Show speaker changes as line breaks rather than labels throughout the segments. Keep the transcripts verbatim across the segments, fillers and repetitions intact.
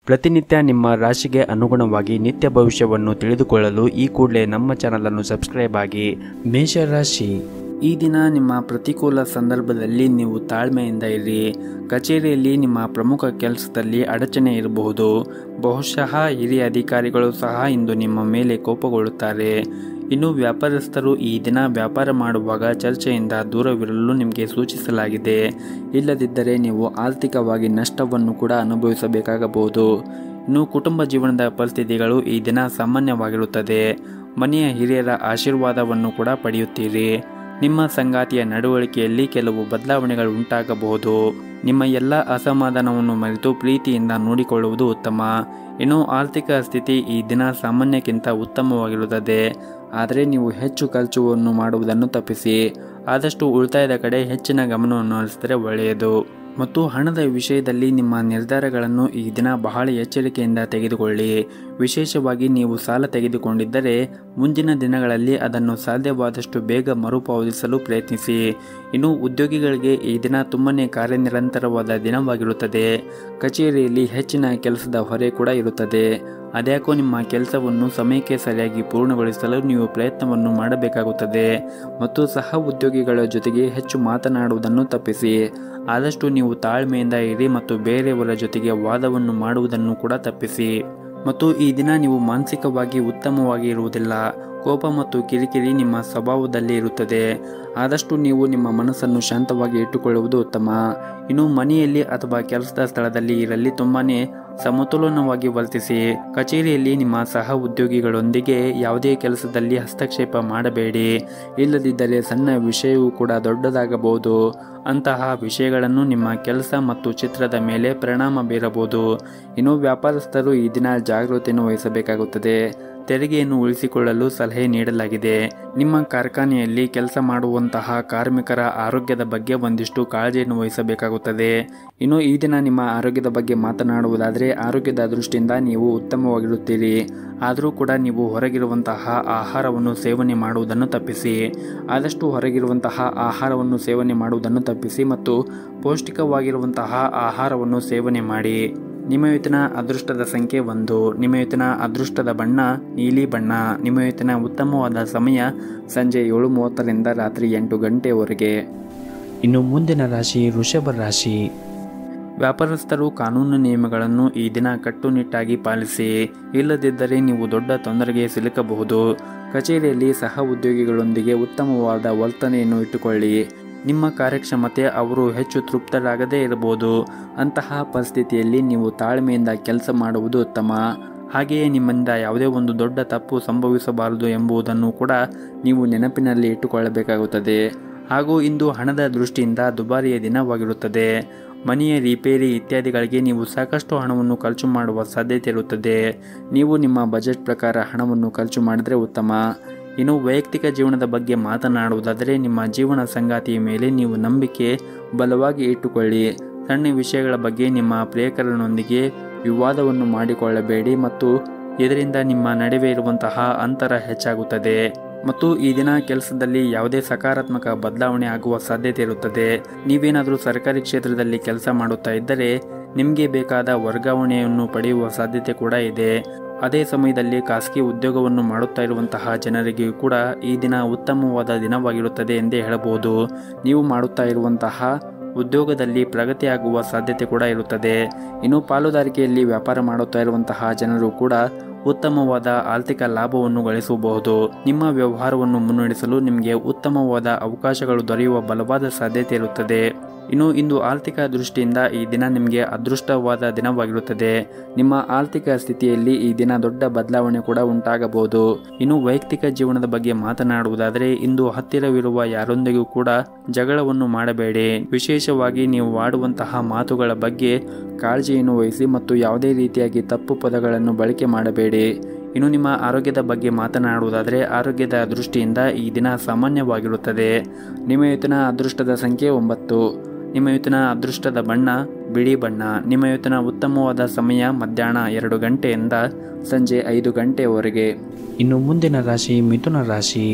ಪ್ರತಿನಿತ್ಯ ನಿಮ್ಮ ರಾಶಿಗೆ ಅನುಗುಣವಾಗಿ ನಿತ್ಯ ಭವಿಷ್ಯವನ್ನು ತಿಳಿದುಕೊಳ್ಳಲು ಈ ಕೂಡಲೇ ನಮ್ಮ ಚಾನಲನ್ನು ಸಬ್ಸ್ಕ್ರೈಬ್ ಆಗಿ. ಮೇಷರಾಶಿ, ಈ ದಿನ ನಿಮ್ಮ ಪ್ರತಿಕೂಲ ಸಂದರ್ಭದಲ್ಲಿ ನೀವು ತಾಳ್ಮೆಯಿಂದ ಇರಿ. ಕಚೇರಿಯಲ್ಲಿ ನಿಮ್ಮ ಪ್ರಮುಖ ಕೆಲಸದಲ್ಲಿ ಅಡಚಣೆ ಇರಬಹುದು. ಬಹುಶಃ ಹಿರಿಯ ಅಧಿಕಾರಿಗಳು ಸಹ ಇಂದು ನಿಮ್ಮ ಮೇಲೆ ಕೋಪಗೊಳ್ಳುತ್ತಾರೆ. ಇನ್ನು ವ್ಯಾಪಾರಸ್ಥರು ಈ ದಿನ ವ್ಯಾಪಾರ ಮಾಡುವಾಗ ಚರ್ಚೆಯಿಂದ ದೂರವಿರಲು ನಿಮಗೆ ಸೂಚಿಸಲಾಗಿದೆ. ಇಲ್ಲದಿದ್ದರೆ ನೀವು ಆರ್ಥಿಕವಾಗಿ ನಷ್ಟವನ್ನು ಕೂಡ ಅನುಭವಿಸಬೇಕಾಗಬಹುದು. ಇನ್ನು ಕುಟುಂಬ ಜೀವನದ ಪರಿಸ್ಥಿತಿಗಳು ಈ ದಿನ ಸಾಮಾನ್ಯವಾಗಿರುತ್ತದೆ. ಮನೆಯ ಹಿರಿಯರ ಆಶೀರ್ವಾದವನ್ನು ಕೂಡ ಪಡೆಯುತ್ತೀರಿ. ನಿಮ್ಮ ಸಂಗಾತಿಯ ನಡವಳಿಕೆಯಲ್ಲಿ ಕೆಲವು ಬದಲಾವಣೆಗಳು ಉಂಟಾಗಬಹುದು. ನಿಮ್ಮ ಎಲ್ಲ ಅಸಮಾಧಾನವನ್ನು ಮರೆತು ಪ್ರೀತಿಯಿಂದ ನೋಡಿಕೊಳ್ಳುವುದು ಉತ್ತಮ. ಇನ್ನು ಆರ್ಥಿಕ ಸ್ಥಿತಿ ಈ ದಿನ ಸಾಮಾನ್ಯಕ್ಕಿಂತ ಉತ್ತಮವಾಗಿರುತ್ತದೆ. ಆದರೆ ನೀವು ಹೆಚ್ಚು ಖರ್ಚುವನ್ನು ಮಾಡುವುದನ್ನು ತಪ್ಪಿಸಿ. ಆದಷ್ಟು ಉಳಿತಾಯದ ಕಡೆ ಹೆಚ್ಚಿನ ಗಮನವನ್ನು ಹರಿಸಿದರೆ ಒಳ್ಳೆಯದು. ಮತ್ತು ಹಣದ ವಿಷಯದಲ್ಲಿ ನಿಮ್ಮ ನಿರ್ಧಾರಗಳನ್ನು ಈ ದಿನ ಬಹಳ ಎಚ್ಚರಿಕೆಯಿಂದ ತೆಗೆದುಕೊಳ್ಳಿ. ವಿಶೇಷವಾಗಿ ನೀವು ಸಾಲ ತೆಗೆದುಕೊಂಡಿದ್ದರೆ ಮುಂದಿನ ದಿನಗಳಲ್ಲಿ ಅದನ್ನು ಸಾಧ್ಯವಾದಷ್ಟು ಬೇಗ ಮರುಪಾವತಿಸಲು ಪ್ರಯತ್ನಿಸಿ. ಇನ್ನು ಉದ್ಯೋಗಿಗಳಿಗೆ ಈ ದಿನ ತುಂಬನೇ ಕಾರ್ಯನಿರಂತರವಾದ ದಿನವಾಗಿರುತ್ತದೆ. ಕಚೇರಿಯಲ್ಲಿ ಹೆಚ್ಚಿನ ಕೆಲಸದ ಹೊರೆ ಕೂಡ ಇರುತ್ತದೆ. ಅದ್ಯಾಕೋ ನಿಮ್ಮ ಕೆಲಸವನ್ನು ಸಮಯಕ್ಕೆ ಸರಿಯಾಗಿ ಪೂರ್ಣಗೊಳಿಸಲು ನೀವು ಪ್ರಯತ್ನವನ್ನು ಮಾಡಬೇಕಾಗುತ್ತದೆ. ಮತ್ತು ಸಹ ಉದ್ಯೋಗಿಗಳ ಜೊತೆಗೆ ಹೆಚ್ಚು ಮಾತನಾಡುವುದನ್ನು ತಪ್ಪಿಸಿ. ಆದಷ್ಟು ನೀವು ತಾಳ್ಮೆಯಿಂದ ಇರಿ ಮತ್ತು ಬೇರೆಯವರ ಜೊತೆಗೆ ವಾದವನ್ನು ಮಾಡುವುದನ್ನು ಕೂಡ ತಪ್ಪಿಸಿ. ಮತ್ತು ಈ ದಿನ ನೀವು ಮಾನಸಿಕವಾಗಿ ಉತ್ತಮವಾಗಿ ಇರುವುದಿಲ್ಲ. ಕೋಪ ಮತ್ತು ಕಿರಿಕಿರಿ ನಿಮ್ಮ ಸ್ವಭಾವದಲ್ಲಿ ಇರುತ್ತದೆ. ಆದಷ್ಟು ನೀವು ನಿಮ್ಮ ಮನಸ್ಸನ್ನು ಶಾಂತವಾಗಿ ಇಟ್ಟುಕೊಳ್ಳುವುದು ಉತ್ತಮ. ಇನ್ನು ಮನೆಯಲ್ಲಿ ಅಥವಾ ಕೆಲಸದ ಸ್ಥಳದಲ್ಲಿ ಇರಲಿ ತುಂಬಾನೇ ಸಮತೋಲನವಾಗಿ ವರ್ತಿಸಿ. ಕಚೇರಿಯಲ್ಲಿ ನಿಮ್ಮ ಸಹ ಉದ್ಯೋಗಿಗಳೊಂದಿಗೆ ಯಾವುದೇ ಕೆಲಸದಲ್ಲಿ ಹಸ್ತಕ್ಷೇಪ ಮಾಡಬೇಡಿ. ಇಲ್ಲದಿದ್ದರೆ ಸಣ್ಣ ವಿಷಯವೂ ಕೂಡ ದೊಡ್ಡದಾಗಬಹುದು. ಅಂತಹ ವಿಷಯಗಳನ್ನು ನಿಮ್ಮ ಕೆಲಸ ಮತ್ತು ಚಿತ್ರದ ಮೇಲೆ ಪರಿಣಾಮ ಬೀರಬಹುದು. ಇನ್ನು ವ್ಯಾಪಾರಸ್ಥರು ಈ ದಿನ ಜಾಗೃತಿಯನ್ನು ವಹಿಸಬೇಕಾಗುತ್ತದೆ. ತೆರಿಗೆಯನ್ನು ಉಳಿಸಿಕೊಳ್ಳಲು ಸಲಹೆ ನೀಡಲಾಗಿದೆ. ನಿಮ್ಮ ಕಾರ್ಖಾನೆಯಲ್ಲಿ ಕೆಲಸ ಮಾಡುವಂತಹ ಕಾರ್ಮಿಕರ ಆರೋಗ್ಯದ ಬಗ್ಗೆ ಒಂದಿಷ್ಟು ಕಾಳಜಿಯನ್ನು ವಹಿಸಬೇಕಾಗುತ್ತದೆ. ಇನ್ನು ಈ ದಿನ ನಿಮ್ಮ ಆರೋಗ್ಯದ ಬಗ್ಗೆ ಮಾತನಾಡುವುದಾದರೆ ಆರೋಗ್ಯದ ದೃಷ್ಟಿಯಿಂದ ನೀವು ಉತ್ತಮವಾಗಿರುತ್ತೀರಿ. ಆದರೂ ಕೂಡ ನೀವು ಹೊರಗಿರುವಂತಹ ಆಹಾರವನ್ನು ಸೇವನೆ ಮಾಡುವುದನ್ನು ತಪ್ಪಿಸಿ. ಆದಷ್ಟು ಹೊರಗಿರುವಂತಹ ಆಹಾರವನ್ನು ಸೇವನೆ ಮಾಡುವುದನ್ನು ತಪ್ಪಿಸಿ ಮತ್ತು ಪೌಷ್ಟಿಕವಾಗಿರುವಂತಹ ಆಹಾರವನ್ನು ಸೇವನೆ ಮಾಡಿ. ನಿಮ್ಮ ಇವತ್ತಿನ ಅದೃಷ್ಟದ ಸಂಖ್ಯೆ ಒಂದು. ನಿಮ್ಮ ಇವತ್ತಿನ ಅದೃಷ್ಟದ ಬಣ್ಣ ನೀಲಿ ಬಣ್ಣ. ನಿಮ್ಮ ಇವತ್ತಿನ ಉತ್ತಮವಾದ ಸಮಯ ಸಂಜೆ ಏಳು ಮೂವತ್ತರಿಂದ ರಾತ್ರಿ ಎಂಟು ಗಂಟೆವರೆಗೆ. ಇನ್ನು ಮುಂದಿನ ರಾಶಿ ವೃಷಭ ರಾಶಿ. ವ್ಯಾಪಾರಸ್ಥರು ಕಾನೂನು ನಿಯಮಗಳನ್ನು ಈ ದಿನ ಕಟ್ಟುನಿಟ್ಟಾಗಿ ಪಾಲಿಸಿ. ಇಲ್ಲದಿದ್ದರೆ ನೀವು ದೊಡ್ಡ ತೊಂದರೆಗೆ ಸಿಲುಕಬಹುದು. ಕಚೇರಿಯಲ್ಲಿ ಸಹ ಉದ್ಯೋಗಿಗಳೊಂದಿಗೆ ಉತ್ತಮವಾದ ವರ್ತನೆಯನ್ನು ಇಟ್ಟುಕೊಳ್ಳಿ. ನಿಮ್ಮ ಕಾರ್ಯಕ್ಷಮತೆ ಅವರು ಹೆಚ್ಚು ತೃಪ್ತರಾಗದೇ ಇರಬಹುದು. ಅಂತಹ ಪರಿಸ್ಥಿತಿಯಲ್ಲಿ ನೀವು ತಾಳ್ಮೆಯಿಂದ ಕೆಲಸ ಮಾಡುವುದು ಉತ್ತಮ. ಹಾಗೆಯೇ ನಿಮ್ಮಿಂದ ಯಾವುದೇ ಒಂದು ದೊಡ್ಡ ತಪ್ಪು ಸಂಭವಿಸಬಾರದು ಎಂಬುದನ್ನು ಕೂಡ ನೀವು ನೆನಪಿನಲ್ಲಿ ಇಟ್ಟುಕೊಳ್ಳಬೇಕಾಗುತ್ತದೆ. ಹಾಗೂ ಇಂದು ಹಣದ ದೃಷ್ಟಿಯಿಂದ ದುಬಾರಿಯ ದಿನವಾಗಿರುತ್ತದೆ. ಮನೆಯ ರಿಪೇರಿ ಇತ್ಯಾದಿಗಳಿಗೆ ನೀವು ಸಾಕಷ್ಟು ಹಣವನ್ನು ಖರ್ಚು ಮಾಡುವ ಸಾಧ್ಯತೆ ಇರುತ್ತದೆ. ನೀವು ನಿಮ್ಮ ಬಜೆಟ್ ಪ್ರಕಾರ ಹಣವನ್ನು ಖರ್ಚು ಮಾಡಿದರೆ ಉತ್ತಮ. ಇನ್ನು ವೈಯಕ್ತಿಕ ಜೀವನದ ಬಗ್ಗೆ ಮಾತನಾಡುವುದಾದರೆ ನಿಮ್ಮ ಜೀವನ ಸಂಗಾತಿಯ ಮೇಲೆ ನೀವು ನಂಬಿಕೆ ಬಲವಾಗಿ ಇಟ್ಟುಕೊಳ್ಳಿ. ಸಣ್ಣ ವಿಷಯಗಳ ಬಗ್ಗೆ ನಿಮ್ಮ ಪ್ರಿಯಕರನೊಂದಿಗೆ ವಿವಾದವನ್ನು ಮಾಡಿಕೊಳ್ಳಬೇಡಿ ಮತ್ತು ಇದರಿಂದ ನಿಮ್ಮ ನಡುವೆ ಇರುವಂತಹ ಅಂತರ ಹೆಚ್ಚಾಗುತ್ತದೆ. ಮತ್ತು ಈ ದಿನ ಕೆಲಸದಲ್ಲಿ ಯಾವುದೇ ಸಕಾರಾತ್ಮಕ ಬದಲಾವಣೆ ಆಗುವ ಸಾಧ್ಯತೆ ಇರುತ್ತದೆ. ನೀವೇನಾದರೂ ಸರ್ಕಾರಿ ಕ್ಷೇತ್ರದಲ್ಲಿ ಕೆಲಸ ಮಾಡುತ್ತಾ ಇದ್ದರೆ ನಿಮಗೆ ಬೇಕಾದ ವರ್ಗಾವಣೆಯನ್ನು ಪಡೆಯುವ ಸಾಧ್ಯತೆ ಕೂಡ ಇದೆ. ಅದೇ ಸಮಯದಲ್ಲಿ ಖಾಸಗಿ ಉದ್ಯೋಗವನ್ನು ಮಾಡುತ್ತಾ ಇರುವಂತಹ ಜನರಿಗೂ ಕೂಡ ಈ ದಿನ ಉತ್ತಮವಾದ ದಿನವಾಗಿರುತ್ತದೆ ಎಂದೇ ಹೇಳಬಹುದು. ನೀವು ಮಾಡುತ್ತಾ ಇರುವಂತಹ ಉದ್ಯೋಗದಲ್ಲಿ ಪ್ರಗತಿಯಾಗುವ ಸಾಧ್ಯತೆ ಕೂಡ ಇರುತ್ತದೆ. ಇನ್ನು ಪಾಲುದಾರಿಕೆಯಲ್ಲಿ ವ್ಯಾಪಾರ ಮಾಡುತ್ತಾ ಇರುವಂತಹ ಜನರು ಕೂಡ ಉತ್ತಮವಾದ ಆರ್ಥಿಕ ಲಾಭವನ್ನು ಗಳಿಸಬಹುದು. ನಿಮ್ಮ ವ್ಯವಹಾರವನ್ನು ಮುನ್ನಡೆಸಲು ನಿಮಗೆ ಉತ್ತಮವಾದ ಅವಕಾಶಗಳು ದೊರೆಯುವ ಬಲವಾದ ಸಾಧ್ಯತೆ ಇರುತ್ತದೆ. ಇನ್ನು ಇಂದು ಆರ್ಥಿಕ ದೃಷ್ಟಿಯಿಂದ ಈ ದಿನ ನಿಮಗೆ ಅದೃಷ್ಟವಾದ ದಿನವಾಗಿರುತ್ತದೆ. ನಿಮ್ಮ ಆರ್ಥಿಕ ಸ್ಥಿತಿಯಲ್ಲಿ ಈ ದಿನ ದೊಡ್ಡ ಬದಲಾವಣೆ ಕೂಡ ಉಂಟಾಗಬಹುದು. ಇನ್ನು ವೈಯಕ್ತಿಕ ಜೀವನದ ಬಗ್ಗೆ ಮಾತನಾಡುವುದಾದರೆ ಇಂದು ಹತ್ತಿರವಿರುವ ಯಾರೊಂದಿಗೂ ಕೂಡ ಜಗಳವನ್ನು ಮಾಡಬೇಡಿ. ವಿಶೇಷವಾಗಿ ನೀವು ಆಡುವಂತಹ ಮಾತುಗಳ ಬಗ್ಗೆ ಕಾಳಜಿಯನ್ನು ವಹಿಸಿ ಮತ್ತು ಯಾವುದೇ ರೀತಿಯಾಗಿ ತಪ್ಪು ಪದಗಳನ್ನು ಬಳಕೆ ಮಾಡಬೇಡಿ. ಇನ್ನು ನಿಮ್ಮ ಆರೋಗ್ಯದ ಬಗ್ಗೆ ಮಾತನಾಡುವುದಾದರೆ ಆರೋಗ್ಯದ ದೃಷ್ಟಿಯಿಂದ ಈ ದಿನ ಸಾಮಾನ್ಯವಾಗಿರುತ್ತದೆ. ನಿಮ್ಮ ಇವತ್ತಿನ ಅದೃಷ್ಟದ ಸಂಖ್ಯೆ ಒಂಬತ್ತು. ನಿಮ್ಮ ಇವತ್ತಿನ ಅದೃಷ್ಟದ ಬಣ್ಣ ಬಿಳಿ ಬಣ್ಣ. ನಿಮ್ಮ ಇವತ್ತಿನ ಉತ್ತಮವಾದ ಸಮಯ ಮಧ್ಯಾಹ್ನ ಎರಡು ಗಂಟೆಯಿಂದ ಸಂಜೆ ಐದು ಗಂಟೆಯವರೆಗೆ. ಇನ್ನು ಮುಂದಿನ ರಾಶಿ ಮಿಥುನ ರಾಶಿ.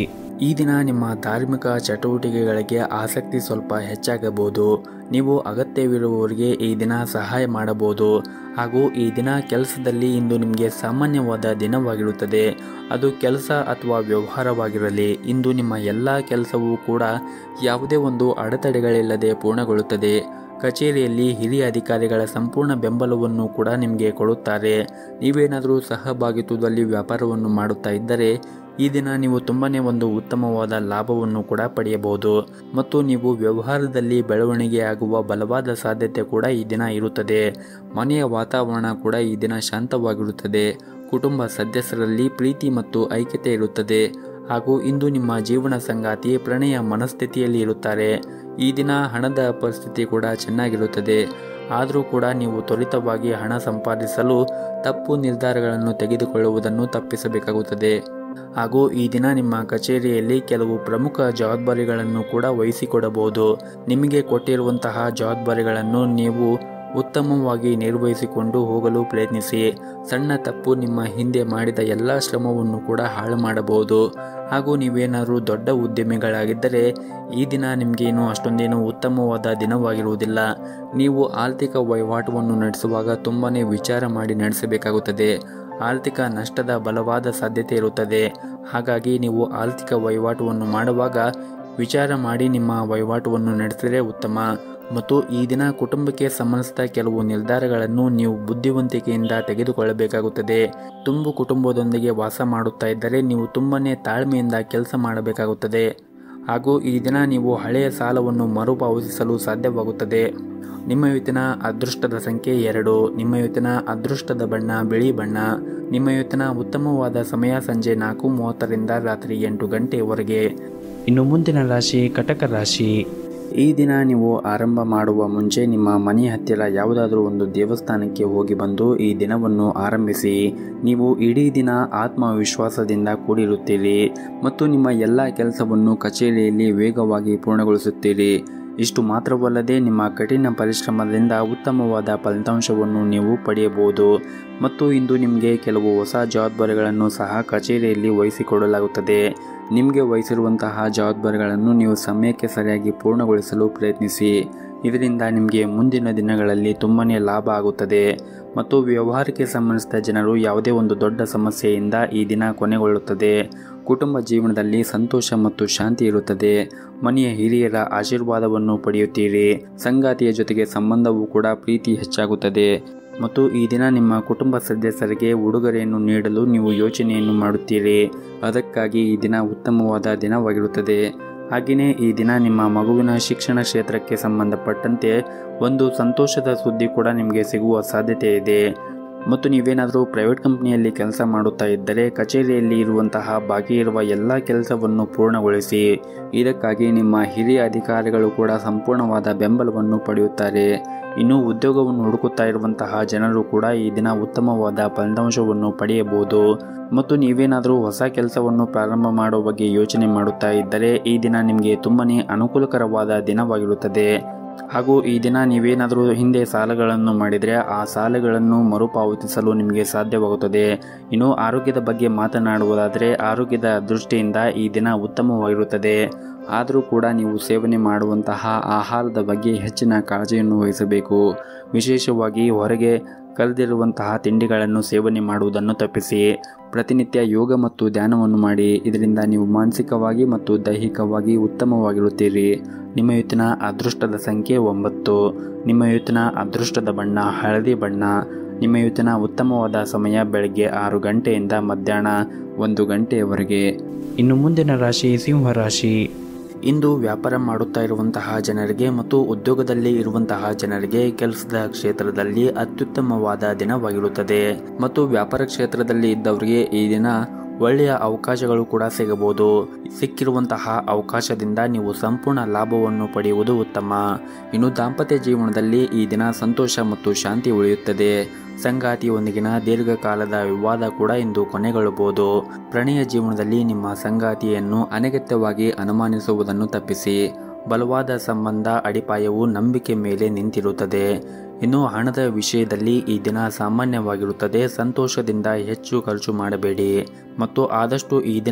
ಈ ದಿನ ನಿಮ್ಮ ಧಾರ್ಮಿಕ ಚಟುವಟಿಕೆಗಳಿಗೆ ಆಸಕ್ತಿ ಸ್ವಲ್ಪ ಹೆಚ್ಚಾಗಬಹುದು. ನೀವು ಅಗತ್ಯವಿರುವವರಿಗೆ ಈ ದಿನ ಸಹಾಯ ಮಾಡಬಹುದು. ಹಾಗೂ ಈ ದಿನ ಕೆಲಸದಲ್ಲಿ ಇಂದು ನಿಮಗೆ ಸಾಮಾನ್ಯವಾದ ದಿನವಾಗಿರುತ್ತದೆ. ಅದು ಕೆಲಸ ಅಥವಾ ವ್ಯವಹಾರವಾಗಿರಲಿ, ಇಂದು ನಿಮ್ಮ ಎಲ್ಲ ಕೆಲಸವೂ ಕೂಡ ಯಾವುದೇ ಒಂದು ಅಡೆತಡೆಗಳಿಲ್ಲದೆ ಪೂರ್ಣಗೊಳ್ಳುತ್ತದೆ. ಕಚೇರಿಯಲ್ಲಿ ಹಿರಿಯ ಅಧಿಕಾರಿಗಳ ಸಂಪೂರ್ಣ ಬೆಂಬಲವನ್ನು ಕೂಡ ನಿಮಗೆ ಕೊಡುತ್ತಾರೆ. ನೀವೇನಾದರೂ ಸಹಭಾಗಿತ್ವದಲ್ಲಿ ವ್ಯಾಪಾರವನ್ನು ಮಾಡುತ್ತಾ ಇದ್ದರೆ ಈ ದಿನ ನೀವು ತುಂಬನೇ ಒಂದು ಉತ್ತಮವಾದ ಲಾಭವನ್ನು ಕೂಡ ಪಡೆಯಬಹುದು. ಮತ್ತು ನೀವು ವ್ಯವಹಾರದಲ್ಲಿ ಬೆಳವಣಿಗೆ ಆಗುವ ಬಲವಾದ ಸಾಧ್ಯತೆ ಕೂಡ ಈ ದಿನ ಇರುತ್ತದೆ. ಮನೆಯ ವಾತಾವರಣ ಕೂಡ ಈ ದಿನ ಶಾಂತವಾಗಿರುತ್ತದೆ. ಕುಟುಂಬ ಸದಸ್ಯರಲ್ಲಿ ಪ್ರೀತಿ ಮತ್ತು ಐಕ್ಯತೆ ಇರುತ್ತದೆ. ಹಾಗೂ ಇಂದು ನಿಮ್ಮ ಜೀವನ ಸಂಗಾತಿ ಪ್ರಣಯ ಮನಸ್ಥಿತಿಯಲ್ಲಿ ಇರುತ್ತಾರೆ. ಈ ದಿನ ಹಣದ ಪರಿಸ್ಥಿತಿ ಕೂಡ ಚೆನ್ನಾಗಿರುತ್ತದೆ. ಆದರೂ ಕೂಡ ನೀವು ತ್ವರಿತವಾಗಿ ಹಣ ಸಂಪಾದಿಸಲು ತಪ್ಪು ನಿರ್ಧಾರಗಳನ್ನು ತೆಗೆದುಕೊಳ್ಳುವುದನ್ನು ತಪ್ಪಿಸಬೇಕಾಗುತ್ತದೆ. ಹಾಗೂ ಈ ದಿನ ನಿಮ್ಮ ಕಚೇರಿಯಲ್ಲಿ ಕೆಲವು ಪ್ರಮುಖ ಜವಾಬ್ದಾರಿಗಳನ್ನು ಕೂಡ ವಹಿಸಿಕೊಡಬಹುದು. ನಿಮಗೆ ಕೊಟ್ಟಿರುವಂತಹ ಜವಾಬ್ದಾರಿಗಳನ್ನು ನೀವು ಉತ್ತಮವಾಗಿ ನಿರ್ವಹಿಸಿಕೊಂಡು ಹೋಗಲು ಪ್ರಯತ್ನಿಸಿ. ಸಣ್ಣ ತಪ್ಪು ನಿಮ್ಮ ಹಿಂದೆ ಮಾಡಿದ ಎಲ್ಲ ಶ್ರಮವನ್ನು ಕೂಡ ಹಾಳು ಮಾಡಬಹುದು. ಹಾಗೂ ನೀವೇನಾದರೂ ದೊಡ್ಡ ಉದ್ಯಮಿಗಳಾಗಿದ್ದರೆ ಈ ದಿನ ನಿಮಗೇನು ಅಷ್ಟೊಂದೇನು ಉತ್ತಮವಾದ ದಿನವಾಗಿರುವುದಿಲ್ಲ. ನೀವು ಆರ್ಥಿಕ ವಹಿವಾಟವನ್ನು ನಡೆಸುವಾಗ ತುಂಬಾ ವಿಚಾರ ಮಾಡಿ ನಡೆಸಬೇಕಾಗುತ್ತದೆ. ಆರ್ಥಿಕ ನಷ್ಟದ ಬಲವಾದ ಸಾಧ್ಯತೆ ಇರುತ್ತದೆ. ಹಾಗಾಗಿ ನೀವು ಆರ್ಥಿಕ ವಹಿವಾಟವನ್ನು ಮಾಡುವಾಗ ವಿಚಾರ ಮಾಡಿ ನಿಮ್ಮ ವಹಿವಾಟವನ್ನು ನಡೆಸಿದರೆ ಉತ್ತಮ. ಮತ್ತು ಈ ದಿನ ಕುಟುಂಬಕ್ಕೆ ಸಂಬಂಧಿಸಿದ ಕೆಲವು ನಿರ್ಧಾರಗಳನ್ನು ನೀವು ಬುದ್ಧಿವಂತಿಕೆಯಿಂದ ತೆಗೆದುಕೊಳ್ಳಬೇಕಾಗುತ್ತದೆ. ತುಂಬು ಕುಟುಂಬದೊಂದಿಗೆ ವಾಸ ಮಾಡುತ್ತಾ ಇದ್ದರೆ ನೀವು ತುಂಬನೇ ತಾಳ್ಮೆಯಿಂದ ಕೆಲಸ ಮಾಡಬೇಕಾಗುತ್ತದೆ. ಹಾಗೂ ಈ ದಿನ ನೀವು ಹಳೆಯ ಸಾಲವನ್ನು ಮರುಪಾವತಿಸಲು ಸಾಧ್ಯವಾಗುತ್ತದೆ. ನಿಮ್ಮ ಇವತ್ತಿನ ಅದೃಷ್ಟದ ಸಂಖ್ಯೆ ಎರಡು. ನಿಮ್ಮ ಇವತ್ತಿನ ಅದೃಷ್ಟದ ಬಣ್ಣ ಬಿಳಿ ಬಣ್ಣ. ನಿಮ್ಮ ಇವತ್ತಿನ ಉತ್ತಮವಾದ ಸಮಯ ಸಂಜೆ ನಾಲ್ಕು ಮೂವತ್ತರಿಂದ ರಾತ್ರಿ ಎಂಟು ಗಂಟೆಯವರೆಗೆ. ಇನ್ನು ಮುಂದಿನ ರಾಶಿ ಕಟಕ ರಾಶಿ. ಈ ದಿನ ನೀವು ಆರಂಭ ಮಾಡುವ ಮುಂಚೆ ನಿಮ್ಮ ಮನೆಯ ಹತ್ತಿರ ಯಾವುದಾದ್ರೂ ಒಂದು ದೇವಸ್ಥಾನಕ್ಕೆ ಹೋಗಿ ಬಂದು ಈ ದಿನವನ್ನು ಆರಂಭಿಸಿ. ನೀವು ಇಡೀ ದಿನ ಆತ್ಮವಿಶ್ವಾಸದಿಂದ ಕೂಡಿರುತ್ತೀರಿ ಮತ್ತು ನಿಮ್ಮ ಎಲ್ಲ ಕೆಲಸವನ್ನು ಕಚೇರಿಯಲ್ಲಿ ವೇಗವಾಗಿ ಪೂರ್ಣಗೊಳಿಸುತ್ತೀರಿ. ಇಷ್ಟು ಮಾತ್ರವಲ್ಲದೆ ನಿಮ್ಮ ಕಠಿಣ ಪರಿಶ್ರಮದಿಂದ ಉತ್ತಮವಾದ ಫಲಿತಾಂಶವನ್ನು ನೀವು ಪಡೆಯಬಹುದು. ಮತ್ತು ಇಂದು ನಿಮಗೆ ಕೆಲವು ಹೊಸ ಜವಾಬ್ದಾರಿಗಳನ್ನು ಸಹ ಕಚೇರಿಯಲ್ಲಿ ವಹಿಸಿಕೊಡಲಾಗುತ್ತದೆ. ನಿಮಗೆ ವಹಿಸಿರುವಂತಹ ಜವಾಬ್ದಾರಿಗಳನ್ನು ನೀವು ಸಮಯಕ್ಕೆ ಸರಿಯಾಗಿ ಪೂರ್ಣಗೊಳಿಸಲು ಪ್ರಯತ್ನಿಸಿ. ಇದರಿಂದ ನಿಮಗೆ ಮುಂದಿನ ದಿನಗಳಲ್ಲಿ ತುಂಬಾ ಲಾಭ ಆಗುತ್ತದೆ. ಮತ್ತು ವ್ಯವಹಾರಕ್ಕೆ ಸಂಬಂಧಿಸಿದ ಜನರು ಯಾವುದೇ ಒಂದು ದೊಡ್ಡ ಸಮಸ್ಯೆಯಿಂದ ಈ ದಿನ ಕೊನೆಗೊಳ್ಳುತ್ತದೆ. ಕುಟುಂಬ ಜೀವನದಲ್ಲಿ ಸಂತೋಷ ಮತ್ತು ಶಾಂತಿ ಇರುತ್ತದೆ. ಮನೆಯ ಹಿರಿಯರ ಆಶೀರ್ವಾದವನ್ನು ಪಡೆಯುತ್ತೀರಿ. ಸಂಗಾತಿಯ ಜೊತೆಗೆ ಸಂಬಂಧವೂ ಕೂಡ ಪ್ರೀತಿ ಹೆಚ್ಚಾಗುತ್ತದೆ. ಮತ್ತು ಈ ದಿನ ನಿಮ್ಮ ಕುಟುಂಬ ಸದಸ್ಯರಿಗೆ ಉಡುಗೊರೆಯನ್ನು ನೀಡಲು ನೀವು ಯೋಚನೆಯನ್ನು ಮಾಡುತ್ತೀರಿ. ಅದಕ್ಕಾಗಿ ಈ ದಿನ ಉತ್ತಮವಾದ ದಿನವಾಗಿರುತ್ತದೆ. ಹಾಗೆಯೇ ಈ ದಿನ ನಿಮ್ಮ ಮಗುವಿನ ಶಿಕ್ಷಣ ಕ್ಷೇತ್ರಕ್ಕೆ ಸಂಬಂಧಪಟ್ಟಂತೆ ಒಂದು ಸಂತೋಷದ ಸುದ್ದಿ ಕೂಡ ನಿಮಗೆ ಸಿಗುವ ಸಾಧ್ಯತೆ ಇದೆ. ಮತ್ತು ನೀವೇನಾದರೂ ಪ್ರೈವೇಟ್ ಕಂಪ್ನಿಯಲ್ಲಿ ಕೆಲಸ ಮಾಡುತ್ತಾ ಇದ್ದರೆ ಕಚೇರಿಯಲ್ಲಿ ಇರುವಂತಹ ಬಾಕಿ ಇರುವ ಎಲ್ಲ ಕೆಲಸವನ್ನು ಪೂರ್ಣಗೊಳಿಸಿ. ಇದಕ್ಕಾಗಿ ನಿಮ್ಮ ಹಿರಿಯ ಅಧಿಕಾರಿಗಳು ಕೂಡ ಸಂಪೂರ್ಣವಾದ ಬೆಂಬಲವನ್ನು ಪಡೆಯುತ್ತಾರೆ. ಇನ್ನು ಉದ್ಯೋಗವನ್ನು ಹುಡುಕುತ್ತಾ ಇರುವಂತಹ ಜನರು ಕೂಡ ಈ ದಿನ ಉತ್ತಮವಾದ ಫಲಿತಾಂಶವನ್ನು ಪಡೆಯಬಹುದು. ಮತ್ತು ನೀವೇನಾದರೂ ಹೊಸ ಕೆಲಸವನ್ನು ಪ್ರಾರಂಭ ಮಾಡುವ ಬಗ್ಗೆ ಯೋಚನೆ ಮಾಡುತ್ತಾ ಇದ್ದರೆ ಈ ದಿನ ನಿಮಗೆ ತುಂಬನೇ ಅನುಕೂಲಕರವಾದ ದಿನವಾಗಿರುತ್ತದೆ. ಹಾಗೂ ಈ ದಿನ ನೀವೇನಾದರೂ ಹಿಂದೆ ಸಾಲಗಳನ್ನು ಮಾಡಿದರೆ ಆ ಸಾಲಗಳನ್ನು ಮರುಪಾವತಿಸಲು ನಿಮಗೆ ಸಾಧ್ಯವಾಗುತ್ತದೆ. ಇನ್ನು ಆರೋಗ್ಯದ ಬಗ್ಗೆ ಮಾತನಾಡುವುದಾದರೆ ಆರೋಗ್ಯದ ದೃಷ್ಟಿಯಿಂದ ಈ ದಿನ ಉತ್ತಮವಾಗಿರುತ್ತದೆ. ಆದರೂ ಕೂಡ ನೀವು ಸೇವನೆ ಮಾಡುವಂತಹ ಆಹಾರದ ಬಗ್ಗೆ ಹೆಚ್ಚಿನ ಕಾಳಜಿಯನ್ನು ವಹಿಸಬೇಕು. ವಿಶೇಷವಾಗಿ ಹೊರಗೆ ಕರೆದಿರುವಂತಹ ತಿಂಡಿಗಳನ್ನು ಸೇವನೆ ಮಾಡುವುದನ್ನು ತಪ್ಪಿಸಿ. ಪ್ರತಿನಿತ್ಯ ಯೋಗ ಮತ್ತು ಧ್ಯಾನವನ್ನು ಮಾಡಿ. ಇದರಿಂದ ನೀವು ಮಾನಸಿಕವಾಗಿ ಮತ್ತು ದೈಹಿಕವಾಗಿ ಉತ್ತಮವಾಗಿರುತ್ತೀರಿ. ನಿಮ್ಮ ಇವತ್ತಿನ ಅದೃಷ್ಟದ ಸಂಖ್ಯೆ ಒಂಬತ್ತು. ನಿಮ್ಮ ಇವತ್ತಿನ ಅದೃಷ್ಟದ ಬಣ್ಣ ಹಳದಿ ಬಣ್ಣ. ನಿಮ್ಮ ಇವತ್ತಿನ ಉತ್ತಮವಾದ ಸಮಯ ಬೆಳಗ್ಗೆ ಆರು ಗಂಟೆಯಿಂದ ಮಧ್ಯಾಹ್ನ ಒಂದು ಗಂಟೆಯವರೆಗೆ. ಇನ್ನು ಮುಂದಿನ ರಾಶಿ ಸಿಂಹ ರಾಶಿ. ಇಂದು ವ್ಯಾಪಾರ ಮಾಡುತ್ತಾ ಇರುವಂತಹ ಜನರಿಗೆ ಮತ್ತು ಉದ್ಯೋಗದಲ್ಲಿ ಇರುವಂತಹ ಜನರಿಗೆ ಕೆಲಸದ ಕ್ಷೇತ್ರದಲ್ಲಿ ಅತ್ಯುತ್ತಮವಾದ ದಿನವಾಗಿರುತ್ತದೆ. ಮತ್ತು ವ್ಯಾಪಾರ ಕ್ಷೇತ್ರದಲ್ಲಿ ಇದ್ದವರಿಗೆ ಈ ದಿನ ಒಳ್ಳೆಯ ಅವಕಾಶಗಳು ಕೂಡ ಸಿಗಬಹುದು. ಸಿಕ್ಕಿರುವಂತಹ ಅವಕಾಶದಿಂದ ನೀವು ಸಂಪೂರ್ಣ ಲಾಭವನ್ನು ಪಡೆಯುವುದು ಉತ್ತಮ. ಇನ್ನು ದಾಂಪತ್ಯ ಜೀವನದಲ್ಲಿ ಈ ದಿನ ಸಂತೋಷ ಮತ್ತು ಶಾಂತಿ ಉಳಿಯುತ್ತದೆ. ಸಂಗಾತಿಯೊಂದಿಗಿನ ದೀರ್ಘಕಾಲದ ವಿವಾದ ಕೂಡ ಇಂದು ಕೊನೆಗೊಳ್ಳಬಹುದು. ಪ್ರಣಯ ಜೀವನದಲ್ಲಿ ನಿಮ್ಮ ಸಂಗಾತಿಯನ್ನು ಅನಗತ್ಯವಾಗಿ ಅನುಮಾನಿಸುವುದನ್ನು ತಪ್ಪಿಸಿ. ಬಲವಾದ ಸಂಬಂಧ ಅಡಿಪಾಯವು ನಂಬಿಕೆ ಮೇಲೆ ನಿಂತಿರುತ್ತದೆ. ಇನ್ನು ಹಣದ ವಿಷಯದಲ್ಲಿ ಈ ದಿನ ಸಾಮಾನ್ಯವಾಗಿರುತ್ತದೆ. ಸಂತೋಷದಿಂದ ಹೆಚ್ಚು ಖರ್ಚು ಮಾಡಬೇಡಿ ಮತ್ತು ಆದಷ್ಟು ಈ ದಿನ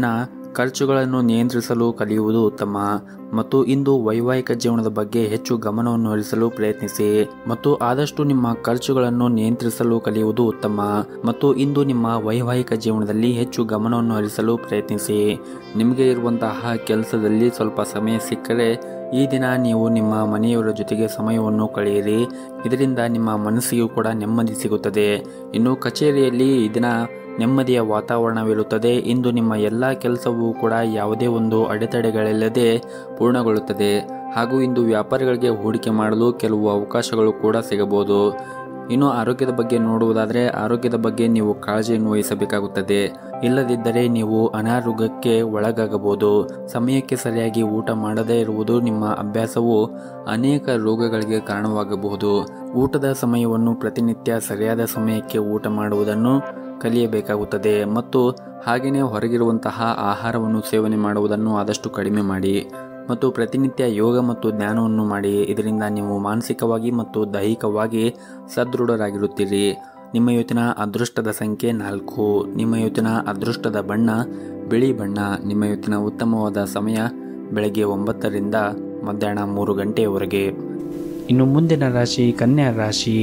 ಖರ್ಚುಗಳನ್ನು ನಿಯಂತ್ರಿಸಲು ಕಲಿಯುವುದು ಉತ್ತಮ ಮತ್ತು ಇಂದು ವೈವಾಹಿಕ ಜೀವನದ ಬಗ್ಗೆ ಹೆಚ್ಚು ಗಮನವನ್ನು ಹರಿಸಲು ಪ್ರಯತ್ನಿಸಿ ಮತ್ತು ಆದಷ್ಟು ನಿಮ್ಮ ಖರ್ಚುಗಳನ್ನು ನಿಯಂತ್ರಿಸಲು ಕಲಿಯುವುದು ಉತ್ತಮ ಮತ್ತು ಇಂದು ನಿಮ್ಮ ವೈವಾಹಿಕ ಜೀವನದಲ್ಲಿ ಹೆಚ್ಚು ಗಮನವನ್ನು ಹರಿಸಲು ಪ್ರಯತ್ನಿಸಿ. ನಿಮಗೆ ಇರುವಂತಹ ಕೆಲಸದಲ್ಲಿ ಸ್ವಲ್ಪ ಸಮಯ ಸಿಕ್ಕರೆ ಈ ದಿನ ನೀವು ನಿಮ್ಮ ಮನೆಯವರ ಜೊತೆಗೆ ಸಮಯವನ್ನು ಕಳೆಯಿರಿ. ಇದರಿಂದ ನಿಮ್ಮ ಮನಸ್ಸಿಗೂ ಕೂಡ ನೆಮ್ಮದಿ ಸಿಗುತ್ತದೆ. ಇನ್ನು ಕಚೇರಿಯಲ್ಲಿ ಈ ದಿನ ನೆಮ್ಮದಿಯ ವಾತಾವರಣವಿರುತ್ತದೆ. ಇಂದು ನಿಮ್ಮ ಎಲ್ಲ ಕೆಲಸವೂ ಕೂಡ ಯಾವುದೇ ಒಂದು ಅಡೆತಡೆಗಳಿಲ್ಲದೆ ಪೂರ್ಣಗೊಳ್ಳುತ್ತದೆ ಹಾಗೂ ಇಂದು ವ್ಯಾಪಾರಿಗಳಿಗೆ ಹೂಡಿಕೆ ಮಾಡಲು ಕೆಲವು ಅವಕಾಶಗಳು ಕೂಡ ಸಿಗಬಹುದು. ಇನ್ನು ಆರೋಗ್ಯದ ಬಗ್ಗೆ ನೋಡುವುದಾದರೆ ಆರೋಗ್ಯದ ಬಗ್ಗೆ ನೀವು ಕಾಳಜಿಯನ್ನು ವಹಿಸಬೇಕಾಗುತ್ತದೆ. ಇಲ್ಲದಿದ್ದರೆ ನೀವು ಅನಾರೋಗ್ಯಕ್ಕೆ ಒಳಗಾಗಬಹುದು. ಸಮಯಕ್ಕೆ ಸರಿಯಾಗಿ ಊಟ ಮಾಡದೇ ಇರುವುದು ನಿಮ್ಮ ಅಭ್ಯಾಸವು ಅನೇಕ ರೋಗಗಳಿಗೆ ಕಾರಣವಾಗಬಹುದು. ಊಟದ ಸಮಯವನ್ನು ಪ್ರತಿನಿತ್ಯ ಸರಿಯಾದ ಸಮಯಕ್ಕೆ ಊಟ ಮಾಡುವುದನ್ನು ಕಲಿಯಬೇಕಾಗುತ್ತದೆ ಮತ್ತು ಹಾಗೆಯೇ ಹೊರಗಿರುವಂತಹ ಆಹಾರವನ್ನು ಸೇವನೆ ಮಾಡುವುದನ್ನು ಆದಷ್ಟು ಕಡಿಮೆ ಮಾಡಿ ಮತ್ತು ಪ್ರತಿನಿತ್ಯ ಯೋಗ ಮತ್ತು ಧ್ಯಾನವನ್ನು ಮಾಡಿ. ಇದರಿಂದ ನೀವು ಮಾನಸಿಕವಾಗಿ ಮತ್ತು ದೈಹಿಕವಾಗಿ ಸದೃಢರಾಗಿರುತ್ತೀರಿ. ನಿಮ್ಮ ಇವತ್ತಿನ ಅದೃಷ್ಟದ ಸಂಖ್ಯೆ ನಾಲ್ಕು. ನಿಮ್ಮ ಇವತ್ತಿನ ಅದೃಷ್ಟದ ಬಣ್ಣ ಬಿಳಿ ಬಣ್ಣ. ನಿಮ್ಮ ಇವತ್ತಿನ ಉತ್ತಮವಾದ ಸಮಯ ಬೆಳಗ್ಗೆ ಒಂಬತ್ತರಿಂದ ಮಧ್ಯಾಹ್ನ ಮೂರು ಗಂಟೆಯವರೆಗೆ. ಇನ್ನು ಮುಂದಿನ ರಾಶಿ ಕನ್ಯಾ ರಾಶಿ.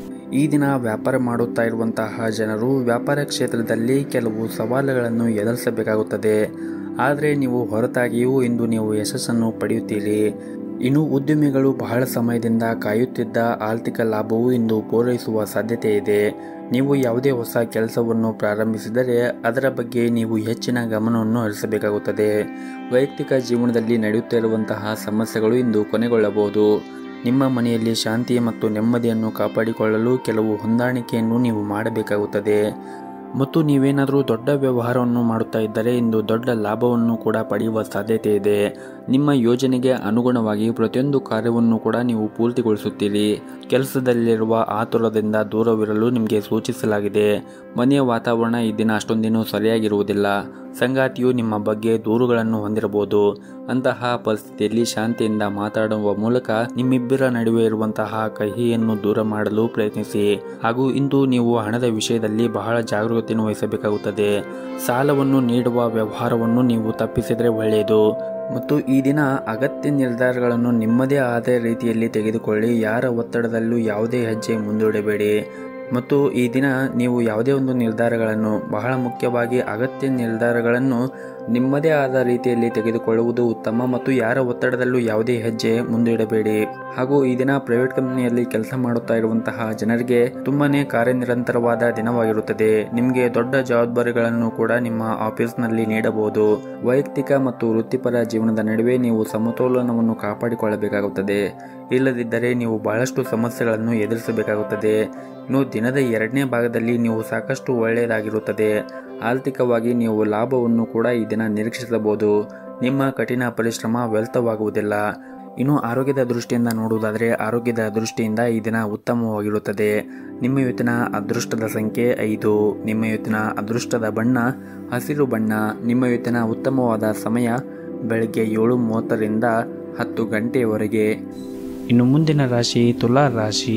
ಈ ದಿನ ವ್ಯಾಪಾರ ಮಾಡುತ್ತಾ ಇರುವಂತಹ ಜನರು ವ್ಯಾಪಾರ ಕ್ಷೇತ್ರದಲ್ಲಿ ಕೆಲವು ಸವಾಲುಗಳನ್ನು ಎದುರಿಸಬೇಕಾಗುತ್ತದೆ. ಆದರೆ ನೀವು ಹೊರತಾಗಿಯೂ ಇಂದು ನೀವು ಯಶಸ್ಸನ್ನು ಪಡೆಯುತ್ತೀರಿ. ಇನ್ನು ಉದ್ಯಮಿಗಳು ಬಹಳ ಸಮಯದಿಂದ ಕಾಯುತ್ತಿದ್ದ ಆರ್ಥಿಕ ಲಾಭವು ಇಂದು ಪೂರೈಸುವ ಸಾಧ್ಯತೆ ಇದೆ. ನೀವು ಯಾವುದೇ ಹೊಸ ಕೆಲಸವನ್ನು ಪ್ರಾರಂಭಿಸಿದರೆ ಅದರ ಬಗ್ಗೆ ನೀವು ಹೆಚ್ಚಿನ ಗಮನವನ್ನು ಹರಿಸಬೇಕಾಗುತ್ತದೆ. ವೈಯಕ್ತಿಕ ಜೀವನದಲ್ಲಿ ನಡೆಯುತ್ತಿರುವಂತಹ ಸಮಸ್ಯೆಗಳು ಇಂದು ಕೊನೆಗೊಳ್ಳಬಹುದು. ನಿಮ್ಮ ಮನೆಯಲ್ಲಿ ಶಾಂತಿ ಮತ್ತು ನೆಮ್ಮದಿಯನ್ನು ಕಾಪಾಡಿಕೊಳ್ಳಲು ಕೆಲವು ಹೊಂದಾಣಿಕೆಯನ್ನು ನೀವು ಮಾಡಬೇಕಾಗುತ್ತದೆ ಮತ್ತು ನೀವೇನಾದರೂ ದೊಡ್ಡ ವ್ಯವಹಾರವನ್ನು ಮಾಡುತ್ತಾ ಇದ್ದರೆ ಇಂದು ದೊಡ್ಡ ಲಾಭವನ್ನು ಕೂಡ ಪಡೆಯುವ ಸಾಧ್ಯತೆ ಇದೆ. ನಿಮ್ಮ ಯೋಜನೆಗೆ ಅನುಗುಣವಾಗಿ ಪ್ರತಿಯೊಂದು ಕಾರ್ಯವನ್ನು ಕೂಡ ನೀವು ಪೂರ್ತಿಗೊಳಿಸುತ್ತೀರಿ. ಕೆಲಸದಲ್ಲಿರುವ ಆತುರದಿಂದ ದೂರವಿರಲು ನಿಮಗೆ ಸೂಚಿಸಲಾಗಿದೆ. ಮನೆಯ ವಾತಾವರಣ ಈ ದಿನ ಅಷ್ಟೊಂದೇನೂ ಸರಿಯಾಗಿರುವುದಿಲ್ಲ. ಸಂಗಾತಿಯು ನಿಮ್ಮ ಬಗ್ಗೆ ದೂರುಗಳನ್ನು ಹೊಂದಿರಬಹುದು. ಅಂತಹ ಪರಿಸ್ಥಿತಿಯಲ್ಲಿ ಶಾಂತಿಯಿಂದ ಮಾತಾಡುವ ಮೂಲಕ ನಿಮ್ಮಿಬ್ಬರ ನಡುವೆ ಇರುವಂತಹ ಕಹಿಯನ್ನು ದೂರ ಮಾಡಲು ಪ್ರಯತ್ನಿಸಿ ಹಾಗೂ ಇಂದು ನೀವು ಹಣದ ವಿಷಯದಲ್ಲಿ ಬಹಳ ಜಾಗರೂಕತೆಯನ್ನು ವಹಿಸಬೇಕಾಗುತ್ತದೆ. ಸಾಲವನ್ನು ನೀಡುವ ವ್ಯವಹಾರವನ್ನು ನೀವು ತಪ್ಪಿಸಿದರೆ ಒಳ್ಳೆಯದು ಮತ್ತು ಈ ದಿನ ಅಗತ್ಯ ನಿರ್ಧಾರಗಳನ್ನು ನಿಮ್ಮದೇ ಆದ ರೀತಿಯಲ್ಲಿ ತೆಗೆದುಕೊಳ್ಳಿ. ಯಾರ ಒತ್ತಡದಲ್ಲೂ ಯಾವುದೇ ಹೆಜ್ಜೆ ಮುಂದೂಡಬೇಡಿ ಮತ್ತು ಈ ದಿನ ನೀವು ಯಾವುದೇ ಒಂದು ನಿರ್ಧಾರಗಳನ್ನು ಬಹಳ ಮುಖ್ಯವಾಗಿ ಅಗತ್ಯ ನಿರ್ಧಾರಗಳನ್ನು ನಿಮ್ಮದೇ ಆದ ರೀತಿಯಲ್ಲಿ ತೆಗೆದುಕೊಳ್ಳುವುದು ಉತ್ತಮ ಮತ್ತು ಯಾರ ಒತ್ತಡದಲ್ಲೂ ಯಾವುದೇ ಹೆಜ್ಜೆ ಮುಂದಿಡಬೇಡಿ. ಹಾಗೂ ಈ ದಿನ ಪ್ರೈವೇಟ್ ಕಂಪನಿಯಲ್ಲಿ ಕೆಲಸ ಮಾಡುತ್ತಾ ಇರುವಂತಹ ಜನರಿಗೆ ತುಂಬಾನೇ ಕಾರ್ಯನಿರಂತರವಾದ ದಿನವಾಗಿರುತ್ತದೆ. ನಿಮಗೆ ದೊಡ್ಡ ಜವಾಬ್ದಾರಿಗಳನ್ನು ಕೂಡ ನಿಮ್ಮ ಆಫೀಸ್ನಲ್ಲಿ ನೀಡಬಹುದು. ವೈಯಕ್ತಿಕ ಮತ್ತು ವೃತ್ತಿಪರ ಜೀವನದ ನಡುವೆ ನೀವು ಸಮತೋಲನವನ್ನು ಕಾಪಾಡಿಕೊಳ್ಳಬೇಕಾಗುತ್ತದೆ. ಇಲ್ಲದಿದ್ದರೆ ನೀವು ಬಹಳಷ್ಟು ಸಮಸ್ಯೆಗಳನ್ನು ಎದುರಿಸಬೇಕಾಗುತ್ತದೆ. ಇನ್ನು ದಿನದ ಎರಡನೇ ಭಾಗದಲ್ಲಿ ನೀವು ಸಾಕಷ್ಟು ಒಳ್ಳೆಯದಾಗಿರುತ್ತದೆ. ಆರ್ಥಿಕವಾಗಿ ನೀವು ಲಾಭವನ್ನು ಕೂಡ ಈ ದಿನ ನಿರೀಕ್ಷಿಸಬಹುದು. ನಿಮ್ಮ ಕಠಿಣ ಪರಿಶ್ರಮ ವ್ಯರ್ಥವಾಗುವುದಿಲ್ಲ. ಇನ್ನು ಆರೋಗ್ಯದ ದೃಷ್ಟಿಯಿಂದ ನೋಡುವುದಾದರೆ ಆರೋಗ್ಯದ ದೃಷ್ಟಿಯಿಂದ ಈ ದಿನ ಉತ್ತಮವಾಗಿರುತ್ತದೆ. ನಿಮ್ಮ ಇವತ್ತಿನ ಅದೃಷ್ಟದ ಸಂಖ್ಯೆ ಐದು. ನಿಮ್ಮ ಇವತ್ತಿನ ಅದೃಷ್ಟದ ಬಣ್ಣ ಹಸಿರು ಬಣ್ಣ. ನಿಮ್ಮ ಇವತ್ತಿನ ಉತ್ತಮವಾದ ಸಮಯ ಬೆಳಗ್ಗೆ ಏಳು ಮೂವತ್ತರಿಂದ ಹತ್ತು ಗಂಟೆಯವರೆಗೆ. ಇನ್ನು ಮುಂದಿನ ರಾಶಿ ತುಲಾ ರಾಶಿ.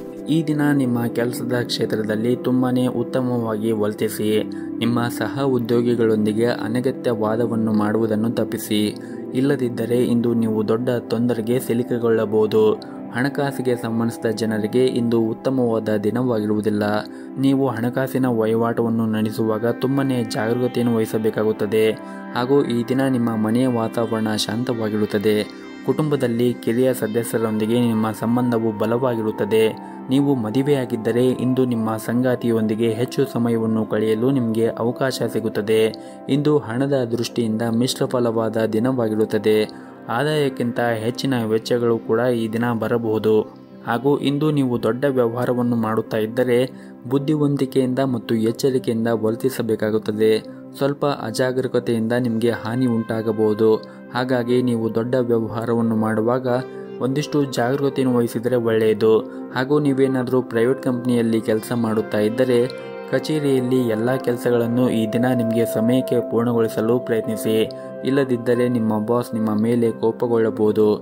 ಈ ದಿನ ನಿಮ್ಮ ಕೆಲಸದ ಕ್ಷೇತ್ರದಲ್ಲಿ ತುಂಬಾ ಉತ್ತಮವಾಗಿ ವರ್ತಿಸಿ. ನಿಮ್ಮ ಸಹ ಉದ್ಯೋಗಿಗಳೊಂದಿಗೆ ಅನಗತ್ಯ ವಾದವನ್ನು ಮಾಡುವುದನ್ನು ತಪ್ಪಿಸಿ. ಇಲ್ಲದಿದ್ದರೆ ಇಂದು ನೀವು ದೊಡ್ಡ ತೊಂದರೆಗೆ ಸಿಲುಕಿಕೊಳ್ಳಬಹುದು. ಹಣಕಾಸಿಗೆ ಸಂಬಂಧಿಸಿದ ಜನರಿಗೆ ಇಂದು ಉತ್ತಮವಾದ ದಿನವಾಗಿರುವುದಿಲ್ಲ. ನೀವು ಹಣಕಾಸಿನ ವಹಿವಾಟವನ್ನು ನಡೆಸುವಾಗ ತುಂಬನೇ ಜಾಗರೂಕತೆಯನ್ನು ವಹಿಸಬೇಕಾಗುತ್ತದೆ ಹಾಗೂ ಈ ದಿನ ನಿಮ್ಮ ಮನೆಯ ವಾತಾವರಣ ಶಾಂತವಾಗಿರುತ್ತದೆ. ಕುಟುಂಬದಲ್ಲಿ ಕಿರಿಯ ಸದಸ್ಯರೊಂದಿಗೆ ನಿಮ್ಮ ಸಂಬಂಧವು ಬಲವಾಗಿರುತ್ತದೆ. ನೀವು ಮದುವೆಯಾಗಿದ್ದರೆ ಇಂದು ನಿಮ್ಮ ಸಂಗಾತಿಯೊಂದಿಗೆ ಹೆಚ್ಚು ಸಮಯವನ್ನು ಕಳೆಯಲು ನಿಮಗೆ ಅವಕಾಶ ಸಿಗುತ್ತದೆ. ಇಂದು ಹಣದ ದೃಷ್ಟಿಯಿಂದ ಮಿಶ್ರ ಫಲವಾದ ದಿನವಾಗಿರುತ್ತದೆ. ಆದಾಯಕ್ಕಿಂತ ಹೆಚ್ಚಿನ ವೆಚ್ಚಗಳು ಕೂಡ ಈ ದಿನ ಬರಬಹುದು ಹಾಗೂ ಇಂದು ನೀವು ದೊಡ್ಡ ವ್ಯವಹಾರವನ್ನು ಮಾಡುತ್ತಾ ಇದ್ದರೆ ಬುದ್ಧಿವಂತಿಕೆಯಿಂದ ಮತ್ತು ಎಚ್ಚರಿಕೆಯಿಂದ ವರ್ತಿಸಬೇಕಾಗುತ್ತದೆ. ಸ್ವಲ್ಪ ಅಜಾಗರೂಕತೆಯಿಂದ ನಿಮಗೆ ಹಾನಿ ಉಂಟಾಗಬಹುದು. ಹಾಗಾಗಿ ನೀವು ದೊಡ್ಡ ವ್ಯವಹಾರವನ್ನು ಮಾಡುವಾಗ ಒಂದಿಷ್ಟು ಜಾಗರೂಕತೆಯನ್ನು ವಹಿಸಿದರೆ ಒಳ್ಳೆಯದು. ಹಾಗೂ ನೀವೇನಾದರೂ ಪ್ರೈವೇಟ್ ಕಂಪ್ನಿಯಲ್ಲಿ ಕೆಲಸ ಮಾಡುತ್ತಾ ಇದ್ದರೆ ಕಚೇರಿಯಲ್ಲಿ ಎಲ್ಲ ಕೆಲಸಗಳನ್ನು ಈ ದಿನ ನಿಮಗೆ ಸಮಯಕ್ಕೆ ಪೂರ್ಣಗೊಳಿಸಲು ಪ್ರಯತ್ನಿಸಿ. ಇಲ್ಲದಿದ್ದರೆ ನಿಮ್ಮ ಬಾಸ್ ನಿಮ್ಮ ಮೇಲೆ ಕೋಪಗೊಳ್ಳಬಹುದು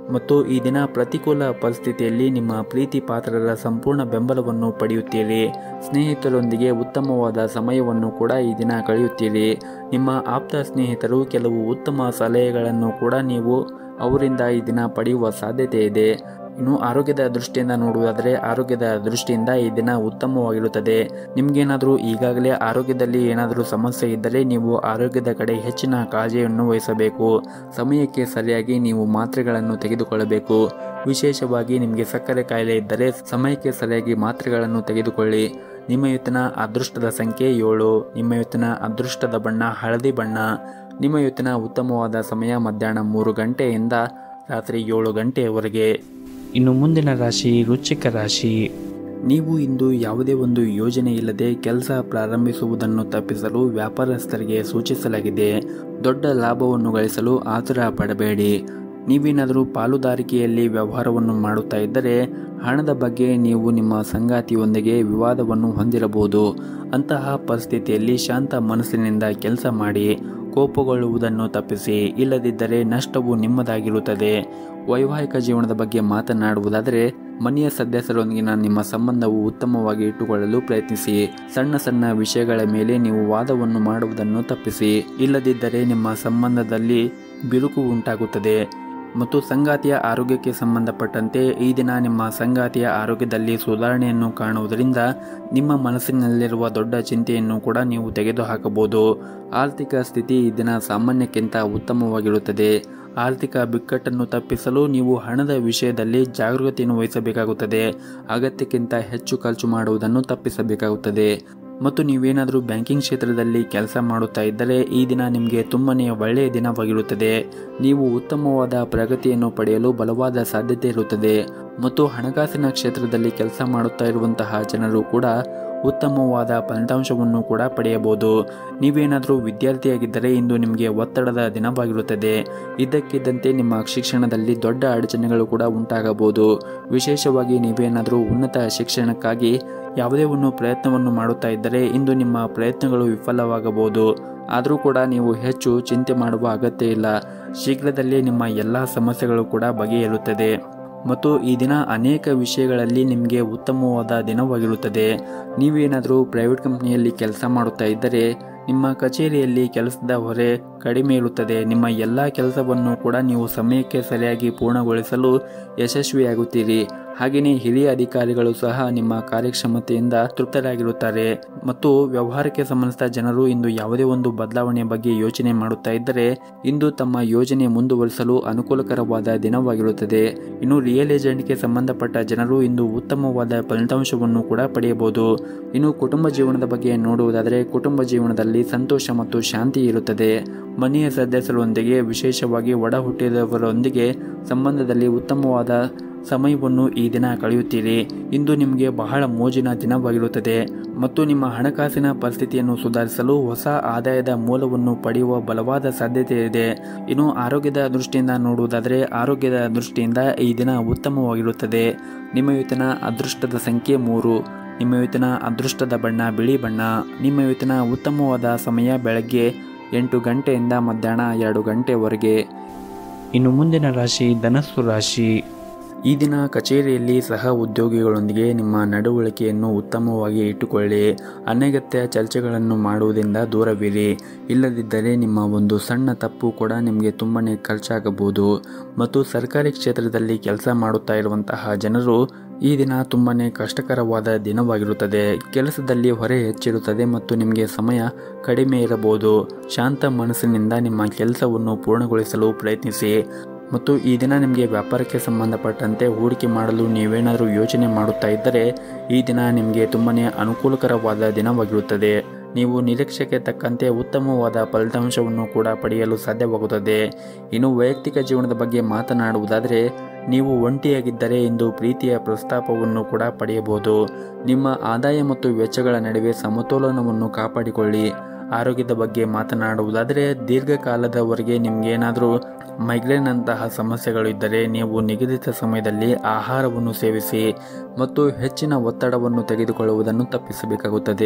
ಮತ್ತು ಈ ದಿನ ಪ್ರತಿಕೂಲ ಪರಿಸ್ಥಿತಿಯಲ್ಲಿ ನಿಮ್ಮ ಪ್ರೀತಿ ಪಾತ್ರರ ಸಂಪೂರ್ಣ ಬೆಂಬಲವನ್ನು ಪಡೆಯುತ್ತೀರಿ. ಸ್ನೇಹಿತರೊಂದಿಗೆ ಉತ್ತಮವಾದ ಸಮಯವನ್ನು ಕೂಡ ಈ ದಿನ ಕಳೆಯುತ್ತೀರಿ. ನಿಮ್ಮ ಆಪ್ತ ಸ್ನೇಹಿತರು ಕೆಲವು ಉತ್ತಮ ಸಲಹೆಗಳನ್ನು ಕೂಡ ನೀವು ಅವರಿಂದ ಈ ದಿನ ಪಡೆಯುವ ಸಾಧ್ಯತೆ ಇದೆ. ಇನ್ನು ಆರೋಗ್ಯದ ದೃಷ್ಟಿಯಿಂದ ನೋಡುವುದಾದರೆ ಆರೋಗ್ಯದ ದೃಷ್ಟಿಯಿಂದ ಈ ದಿನ ಉತ್ತಮವಾಗಿರುತ್ತದೆ. ನಿಮಗೇನಾದರೂ ಈಗಾಗಲೇ ಆರೋಗ್ಯದಲ್ಲಿ ಏನಾದರೂ ಸಮಸ್ಯೆ ಇದ್ದರೆ ನೀವು ಆರೋಗ್ಯದ ಕಡೆ ಹೆಚ್ಚಿನ ಕಾಳಜಿಯನ್ನು ವಹಿಸಬೇಕು. ಸಮಯಕ್ಕೆ ಸರಿಯಾಗಿ ನೀವು ಮಾತ್ರೆಗಳನ್ನು ತೆಗೆದುಕೊಳ್ಳಬೇಕು. ವಿಶೇಷವಾಗಿ ನಿಮಗೆ ಸಕ್ಕರೆ ಕಾಯಿಲೆ ಇದ್ದರೆ ಸಮಯಕ್ಕೆ ಸರಿಯಾಗಿ ಮಾತ್ರೆಗಳನ್ನು ತೆಗೆದುಕೊಳ್ಳಿ. ನಿಮ್ಮ ಇವತ್ತಿನ ಅದೃಷ್ಟದ ಸಂಖ್ಯೆ ಏಳು. ನಿಮ್ಮ ಇವತ್ತಿನ ಅದೃಷ್ಟದ ಬಣ್ಣ ಹಳದಿ ಬಣ್ಣ. ನಿಮ್ಮ ಇವತ್ತಿನ ಉತ್ತಮವಾದ ಸಮಯ ಮಧ್ಯಾಹ್ನ ಮೂರು ಗಂಟೆಯಿಂದ ರಾತ್ರಿ ಏಳು ಗಂಟೆಯವರೆಗೆ. ಇನ್ನು ಮುಂದಿನ ರಾಶಿ ವೃಶ್ಚಿಕ ರಾಶಿ. ನೀವು ಇಂದು ಯಾವುದೇ ಒಂದು ಯೋಜನೆ ಇಲ್ಲದೆ ಕೆಲಸ ಪ್ರಾರಂಭಿಸುವುದನ್ನು ತಪ್ಪಿಸಲು ವ್ಯಾಪಾರಸ್ಥರಿಗೆ ಸೂಚಿಸಲಾಗಿದೆ. ದೊಡ್ಡ ಲಾಭವನ್ನು ಗಳಿಸಲು ಆತುರ ಪಡಬೇಡಿ. ನೀವೇನಾದರೂ ಪಾಲುದಾರಿಕೆಯಲ್ಲಿ ವ್ಯವಹಾರವನ್ನು ಮಾಡುತ್ತಾ ಇದ್ದರೆ ಹಣದ ಬಗ್ಗೆ ನೀವು ನಿಮ್ಮ ಸಂಗಾತಿಯೊಂದಿಗೆ ವಿವಾದವನ್ನು ಹೊಂದಿರಬಹುದು. ಅಂತಹ ಪರಿಸ್ಥಿತಿಯಲ್ಲಿ ಶಾಂತ ಮನಸ್ಸಿನಿಂದ ಕೆಲಸ ಮಾಡಿ. ಕೋಪಗೊಳ್ಳುವುದನ್ನು ತಪ್ಪಿಸಿ, ಇಲ್ಲದಿದ್ದರೆ ನಷ್ಟವು ನಿಮ್ಮದಾಗಿರುತ್ತದೆ. ವೈವಾಹಿಕ ಜೀವನದ ಬಗ್ಗೆ ಮಾತನಾಡುವುದಾದರೆ ಮನೆಯ ಸದಸ್ಯರೊಂದಿಗಿನ ನಿಮ್ಮ ಸಂಬಂಧವು ಉತ್ತಮವಾಗಿ ಇಟ್ಟುಕೊಳ್ಳಲು ಪ್ರಯತ್ನಿಸಿ. ಸಣ್ಣ ಸಣ್ಣ ವಿಷಯಗಳ ಮೇಲೆ ನೀವು ವಾದವನ್ನು ಮಾಡುವುದನ್ನು ತಪ್ಪಿಸಿ, ಇಲ್ಲದಿದ್ದರೆ ನಿಮ್ಮ ಸಂಬಂಧದಲ್ಲಿ ಬಿರುಕು ಉಂಟಾಗುತ್ತದೆ. ಮತ್ತು ಸಂಗಾತಿಯ ಆರೋಗ್ಯಕ್ಕೆ ಸಂಬಂಧಪಟ್ಟಂತೆ ಈ ದಿನ ನಿಮ್ಮ ಸಂಗಾತಿಯ ಆರೋಗ್ಯದಲ್ಲಿ ಸುಧಾರಣೆಯನ್ನು ಕಾಣುವುದರಿಂದ ನಿಮ್ಮ ಮನಸ್ಸಿನಲ್ಲಿರುವ ದೊಡ್ಡ ಚಿಂತೆಯನ್ನು ಕೂಡ ನೀವು ತೆಗೆದುಹಾಕಬಹುದು. ಆರ್ಥಿಕ ಸ್ಥಿತಿ ಈ ದಿನ ಸಾಮಾನ್ಯಕ್ಕಿಂತ ಉತ್ತಮವಾಗಿರುತ್ತದೆ. ಆರ್ಥಿಕ ಬಿಕ್ಕಟ್ಟನ್ನು ತಪ್ಪಿಸಲು ನೀವು ಹಣದ ವಿಷಯದಲ್ಲಿ ಜಾಗರೂಕತೆಯನ್ನು ವಹಿಸಬೇಕಾಗುತ್ತದೆ. ಅಗತ್ಯಕ್ಕಿಂತ ಹೆಚ್ಚು ಖರ್ಚು ಮಾಡುವುದನ್ನು ತಪ್ಪಿಸಬೇಕಾಗುತ್ತದೆ. ಮತ್ತು ನೀವೇನಾದರೂ ಬ್ಯಾಂಕಿಂಗ್ ಕ್ಷೇತ್ರದಲ್ಲಿ ಕೆಲಸ ಮಾಡುತ್ತಾ ಇದ್ದರೆ ಈ ದಿನ ನಿಮಗೆ ತುಂಬನೇ ಒಳ್ಳೆಯ ದಿನವಾಗಿರುತ್ತದೆ. ನೀವು ಉತ್ತಮವಾದ ಪ್ರಗತಿಯನ್ನು ಪಡೆಯಲು ಬಲವಾದ ಸಾಧ್ಯತೆ ಇರುತ್ತದೆ. ಮತ್ತು ಹಣಕಾಸಿನ ಕ್ಷೇತ್ರದಲ್ಲಿ ಕೆಲಸ ಮಾಡುತ್ತಾ ಇರುವಂತಹ ಜನರು ಕೂಡ ಉತ್ತಮವಾದ ಫಲಿತಾಂಶವನ್ನು ಕೂಡ ಪಡೆಯಬಹುದು. ನೀವೇನಾದರೂ ವಿದ್ಯಾರ್ಥಿಯಾಗಿದ್ದರೆ ಇಂದು ನಿಮಗೆ ಒತ್ತಡದ ದಿನವಾಗಿರುತ್ತದೆ. ಇದ್ದಕ್ಕಿದ್ದಂತೆ ನಿಮ್ಮ ಶಿಕ್ಷಣದಲ್ಲಿ ದೊಡ್ಡ ಅಡಚಣೆಗಳು ಕೂಡ ಉಂಟಾಗಬಹುದು. ವಿಶೇಷವಾಗಿ ನೀವೇನಾದರೂ ಉನ್ನತ ಶಿಕ್ಷಣಕ್ಕಾಗಿ ಯಾವುದೇ ಒಂದು ಪ್ರಯತ್ನವನ್ನು ಮಾಡುತ್ತಾ ಇದ್ದರೆ ಇಂದು ನಿಮ್ಮ ಪ್ರಯತ್ನಗಳು ವಿಫಲವಾಗಬಹುದು. ಆದರೂ ಕೂಡ ನೀವು ಹೆಚ್ಚು ಚಿಂತೆ ಮಾಡುವ ಅಗತ್ಯ ಇಲ್ಲ. ಶೀಘ್ರದಲ್ಲೇ ನಿಮ್ಮ ಎಲ್ಲ ಸಮಸ್ಯೆಗಳು ಕೂಡ ಬಗೆಹರಿಯುತ್ತದೆ. ಮತ್ತು ಈ ದಿನ ಅನೇಕ ವಿಷಯಗಳಲ್ಲಿ ನಿಮಗೆ ಉತ್ತಮವಾದ ದಿನವಾಗಿರುತ್ತದೆ. ನೀವೇನಾದರೂ ಪ್ರೈವೇಟ್ ಕಂಪ್ನಿಯಲ್ಲಿ ಕೆಲಸ ಮಾಡುತ್ತಾ ಇದ್ದರೆ ನಿಮ್ಮ ಕಚೇರಿಯಲ್ಲಿ ಕೆಲಸದ ಹೊರೆ ಕಡಿಮೆ ಇರುತ್ತದೆ. ನಿಮ್ಮ ಎಲ್ಲ ಕೆಲಸವನ್ನು ಕೂಡ ನೀವು ಸಮಯಕ್ಕೆ ಸರಿಯಾಗಿ ಪೂರ್ಣಗೊಳಿಸಲು ಯಶಸ್ವಿಯಾಗುತ್ತೀರಿ. ಹಾಗೆಯೇ ಹಿರಿಯ ಅಧಿಕಾರಿಗಳು ಸಹ ನಿಮ್ಮ ಕಾರ್ಯಕ್ಷಮತೆಯಿಂದ ತೃಪ್ತರಾಗಿರುತ್ತಾರೆ. ಮತ್ತು ವ್ಯವಹಾರಕ್ಕೆ ಸಂಬಂಧಿಸಿದ ಜನರು ಇಂದು ಯಾವುದೇ ಒಂದು ಬದಲಾವಣೆಯ ಬಗ್ಗೆ ಯೋಚನೆ ಮಾಡುತ್ತಾ ಇದ್ದರೆ ಇಂದು ತಮ್ಮ ಯೋಜನೆ ಮುಂದುವರಿಸಲು ಅನುಕೂಲಕರವಾದ ದಿನವಾಗಿರುತ್ತದೆ. ಇನ್ನು ರಿಯಲ್ ಏಜೆಂಟ್ಗೆ ಸಂಬಂಧಪಟ್ಟ ಜನರು ಇಂದು ಉತ್ತಮವಾದ ಫಲಿತಾಂಶವನ್ನು ಕೂಡ ಪಡೆಯಬಹುದು. ಇನ್ನು ಕುಟುಂಬ ಜೀವನದ ಬಗ್ಗೆ ನೋಡುವುದಾದರೆ ಕುಟುಂಬ ಜೀವನದಲ್ಲಿ ಸಂತೋಷ ಮತ್ತು ಶಾಂತಿ ಇರುತ್ತದೆ. ಮನೆಯ ಸದಸ್ಯರೊಂದಿಗೆ ವಿಶೇಷವಾಗಿ ಒಡ ಹುಟ್ಟಿದವರೊಂದಿಗೆ ಸಂಬಂಧದಲ್ಲಿ ಉತ್ತಮವಾದ ಸಮಯವನ್ನು ಈ ದಿನ ಕಳೆಯುತ್ತೀರಿ. ಇಂದು ನಿಮಗೆ ಬಹಳ ಮೋಜಿನ ದಿನವಾಗಿರುತ್ತದೆ. ಮತ್ತು ನಿಮ್ಮ ಹಣಕಾಸಿನ ಪರಿಸ್ಥಿತಿಯನ್ನು ಸುಧಾರಿಸಲು ಹೊಸ ಆದಾಯದ ಮೂಲವನ್ನು ಪಡೆಯುವ ಬಲವಾದ ಸಾಧ್ಯತೆ ಇದೆ. ಇನ್ನು ಆರೋಗ್ಯದ ದೃಷ್ಟಿಯಿಂದ ನೋಡುವುದಾದರೆ ಆರೋಗ್ಯದ ದೃಷ್ಟಿಯಿಂದ ಈ ದಿನ ಉತ್ತಮವಾಗಿರುತ್ತದೆ. ನಿಮ್ಮ ಇವತ್ತಿನ ಅದೃಷ್ಟದ ಸಂಖ್ಯೆ ಮೂರು. ನಿಮ್ಮ ಇವತ್ತಿನ ಅದೃಷ್ಟದ ಬಣ್ಣ ಬಿಳಿ ಬಣ್ಣ. ನಿಮ್ಮ ಇವತ್ತಿನ ಉತ್ತಮವಾದ ಸಮಯ ಬೆಳಗ್ಗೆ ಎಂಟು ಗಂಟೆಯಿಂದ ಮಧ್ಯಾಹ್ನ ಎರಡು ಗಂಟೆವರೆಗೆ. ಇನ್ನು ಮುಂದಿನ ರಾಶಿ ಧನಸ್ಸು ರಾಶಿ. ಈ ದಿನ ಕಚೇರಿಯಲ್ಲಿ ಸಹ ಉದ್ಯೋಗಿಗಳೊಂದಿಗೆ ನಿಮ್ಮ ನಡವಳಿಕೆಯನ್ನು ಉತ್ತಮವಾಗಿ ಇಟ್ಟುಕೊಳ್ಳಿ. ಅನಗತ್ಯ ಚರ್ಚೆಗಳನ್ನು ಮಾಡುವುದರಿಂದ ದೂರವಿರಿ. ಇಲ್ಲದಿದ್ದರೆ ನಿಮ್ಮ ಒಂದು ಸಣ್ಣ ತಪ್ಪು ಕೂಡ ನಿಮಗೆ ತುಂಬನೇ ಖರ್ಚಾಗಬಹುದು. ಮತ್ತು ಸರ್ಕಾರಿ ಕ್ಷೇತ್ರದಲ್ಲಿ ಕೆಲಸ ಮಾಡುತ್ತಾ ಇರುವಂತಹ ಜನರು ಈ ದಿನ ತುಂಬನೇ ಕಷ್ಟಕರವಾದ ದಿನವಾಗಿರುತ್ತದೆ. ಕೆಲಸದಲ್ಲಿ ಹೊರೆ ಹೆಚ್ಚಿರುತ್ತದೆ ಮತ್ತು ನಿಮಗೆ ಸಮಯ ಕಡಿಮೆ ಇರಬಹುದು. ಶಾಂತ ಮನಸ್ಸಿನಿಂದ ನಿಮ್ಮ ಕೆಲಸವನ್ನು ಪೂರ್ಣಗೊಳಿಸಲು ಪ್ರಯತ್ನಿಸಿ. ಮತ್ತು ಈ ದಿನ ನಿಮಗೆ ವ್ಯಾಪಾರಕ್ಕೆ ಸಂಬಂಧಪಟ್ಟಂತೆ ಹೂಡಿಕೆ ಮಾಡಲು ನೀವೇನಾದರೂ ಯೋಚನೆ ಮಾಡುತ್ತಾ ಇದ್ದರೆ ಈ ದಿನ ನಿಮಗೆ ತುಂಬನೇ ಅನುಕೂಲಕರವಾದ ದಿನವಾಗಿರುತ್ತದೆ. ನೀವು ನಿರೀಕ್ಷೆಗೆ ತಕ್ಕಂತೆ ಉತ್ತಮವಾದ ಫಲಿತಾಂಶವನ್ನು ಕೂಡ ಪಡೆಯಲು ಸಾಧ್ಯವಾಗುತ್ತದೆ. ಇನ್ನು ವೈಯಕ್ತಿಕ ಜೀವನದ ಬಗ್ಗೆ ಮಾತನಾಡುವುದಾದರೆ ನೀವು ಒಂಟಿಯಾಗಿದ್ದರೆ ಇಂದು ಪ್ರೀತಿಯ ಪ್ರಸ್ತಾಪವನ್ನು ಕೂಡ ಪಡೆಯಬಹುದು. ನಿಮ್ಮ ಆದಾಯ ಮತ್ತು ವೆಚ್ಚಗಳ ನಡುವೆ ಸಮತೋಲನವನ್ನು ಕಾಪಾಡಿಕೊಳ್ಳಿ. ಆರೋಗ್ಯದ ಬಗ್ಗೆ ಮಾತನಾಡುವುದಾದರೆ ದೀರ್ಘಕಾಲದವರೆಗೆ ನಿಮಗೇನಾದರೂ ಮೈಗ್ರೇನ್ ಅಂತಹ ಸಮಸ್ಯೆಗಳು ಇದ್ದರೆ ನೀವು ನಿಗದಿತ ಸಮಯದಲ್ಲಿ ಆಹಾರವನ್ನು ಸೇವಿಸಿ ಮತ್ತು ಹೆಚ್ಚಿನ ಒತ್ತಡವನ್ನು ತೆಗೆದುಕೊಳ್ಳುವುದನ್ನು ತಪ್ಪಿಸಬೇಕಾಗುತ್ತದೆ.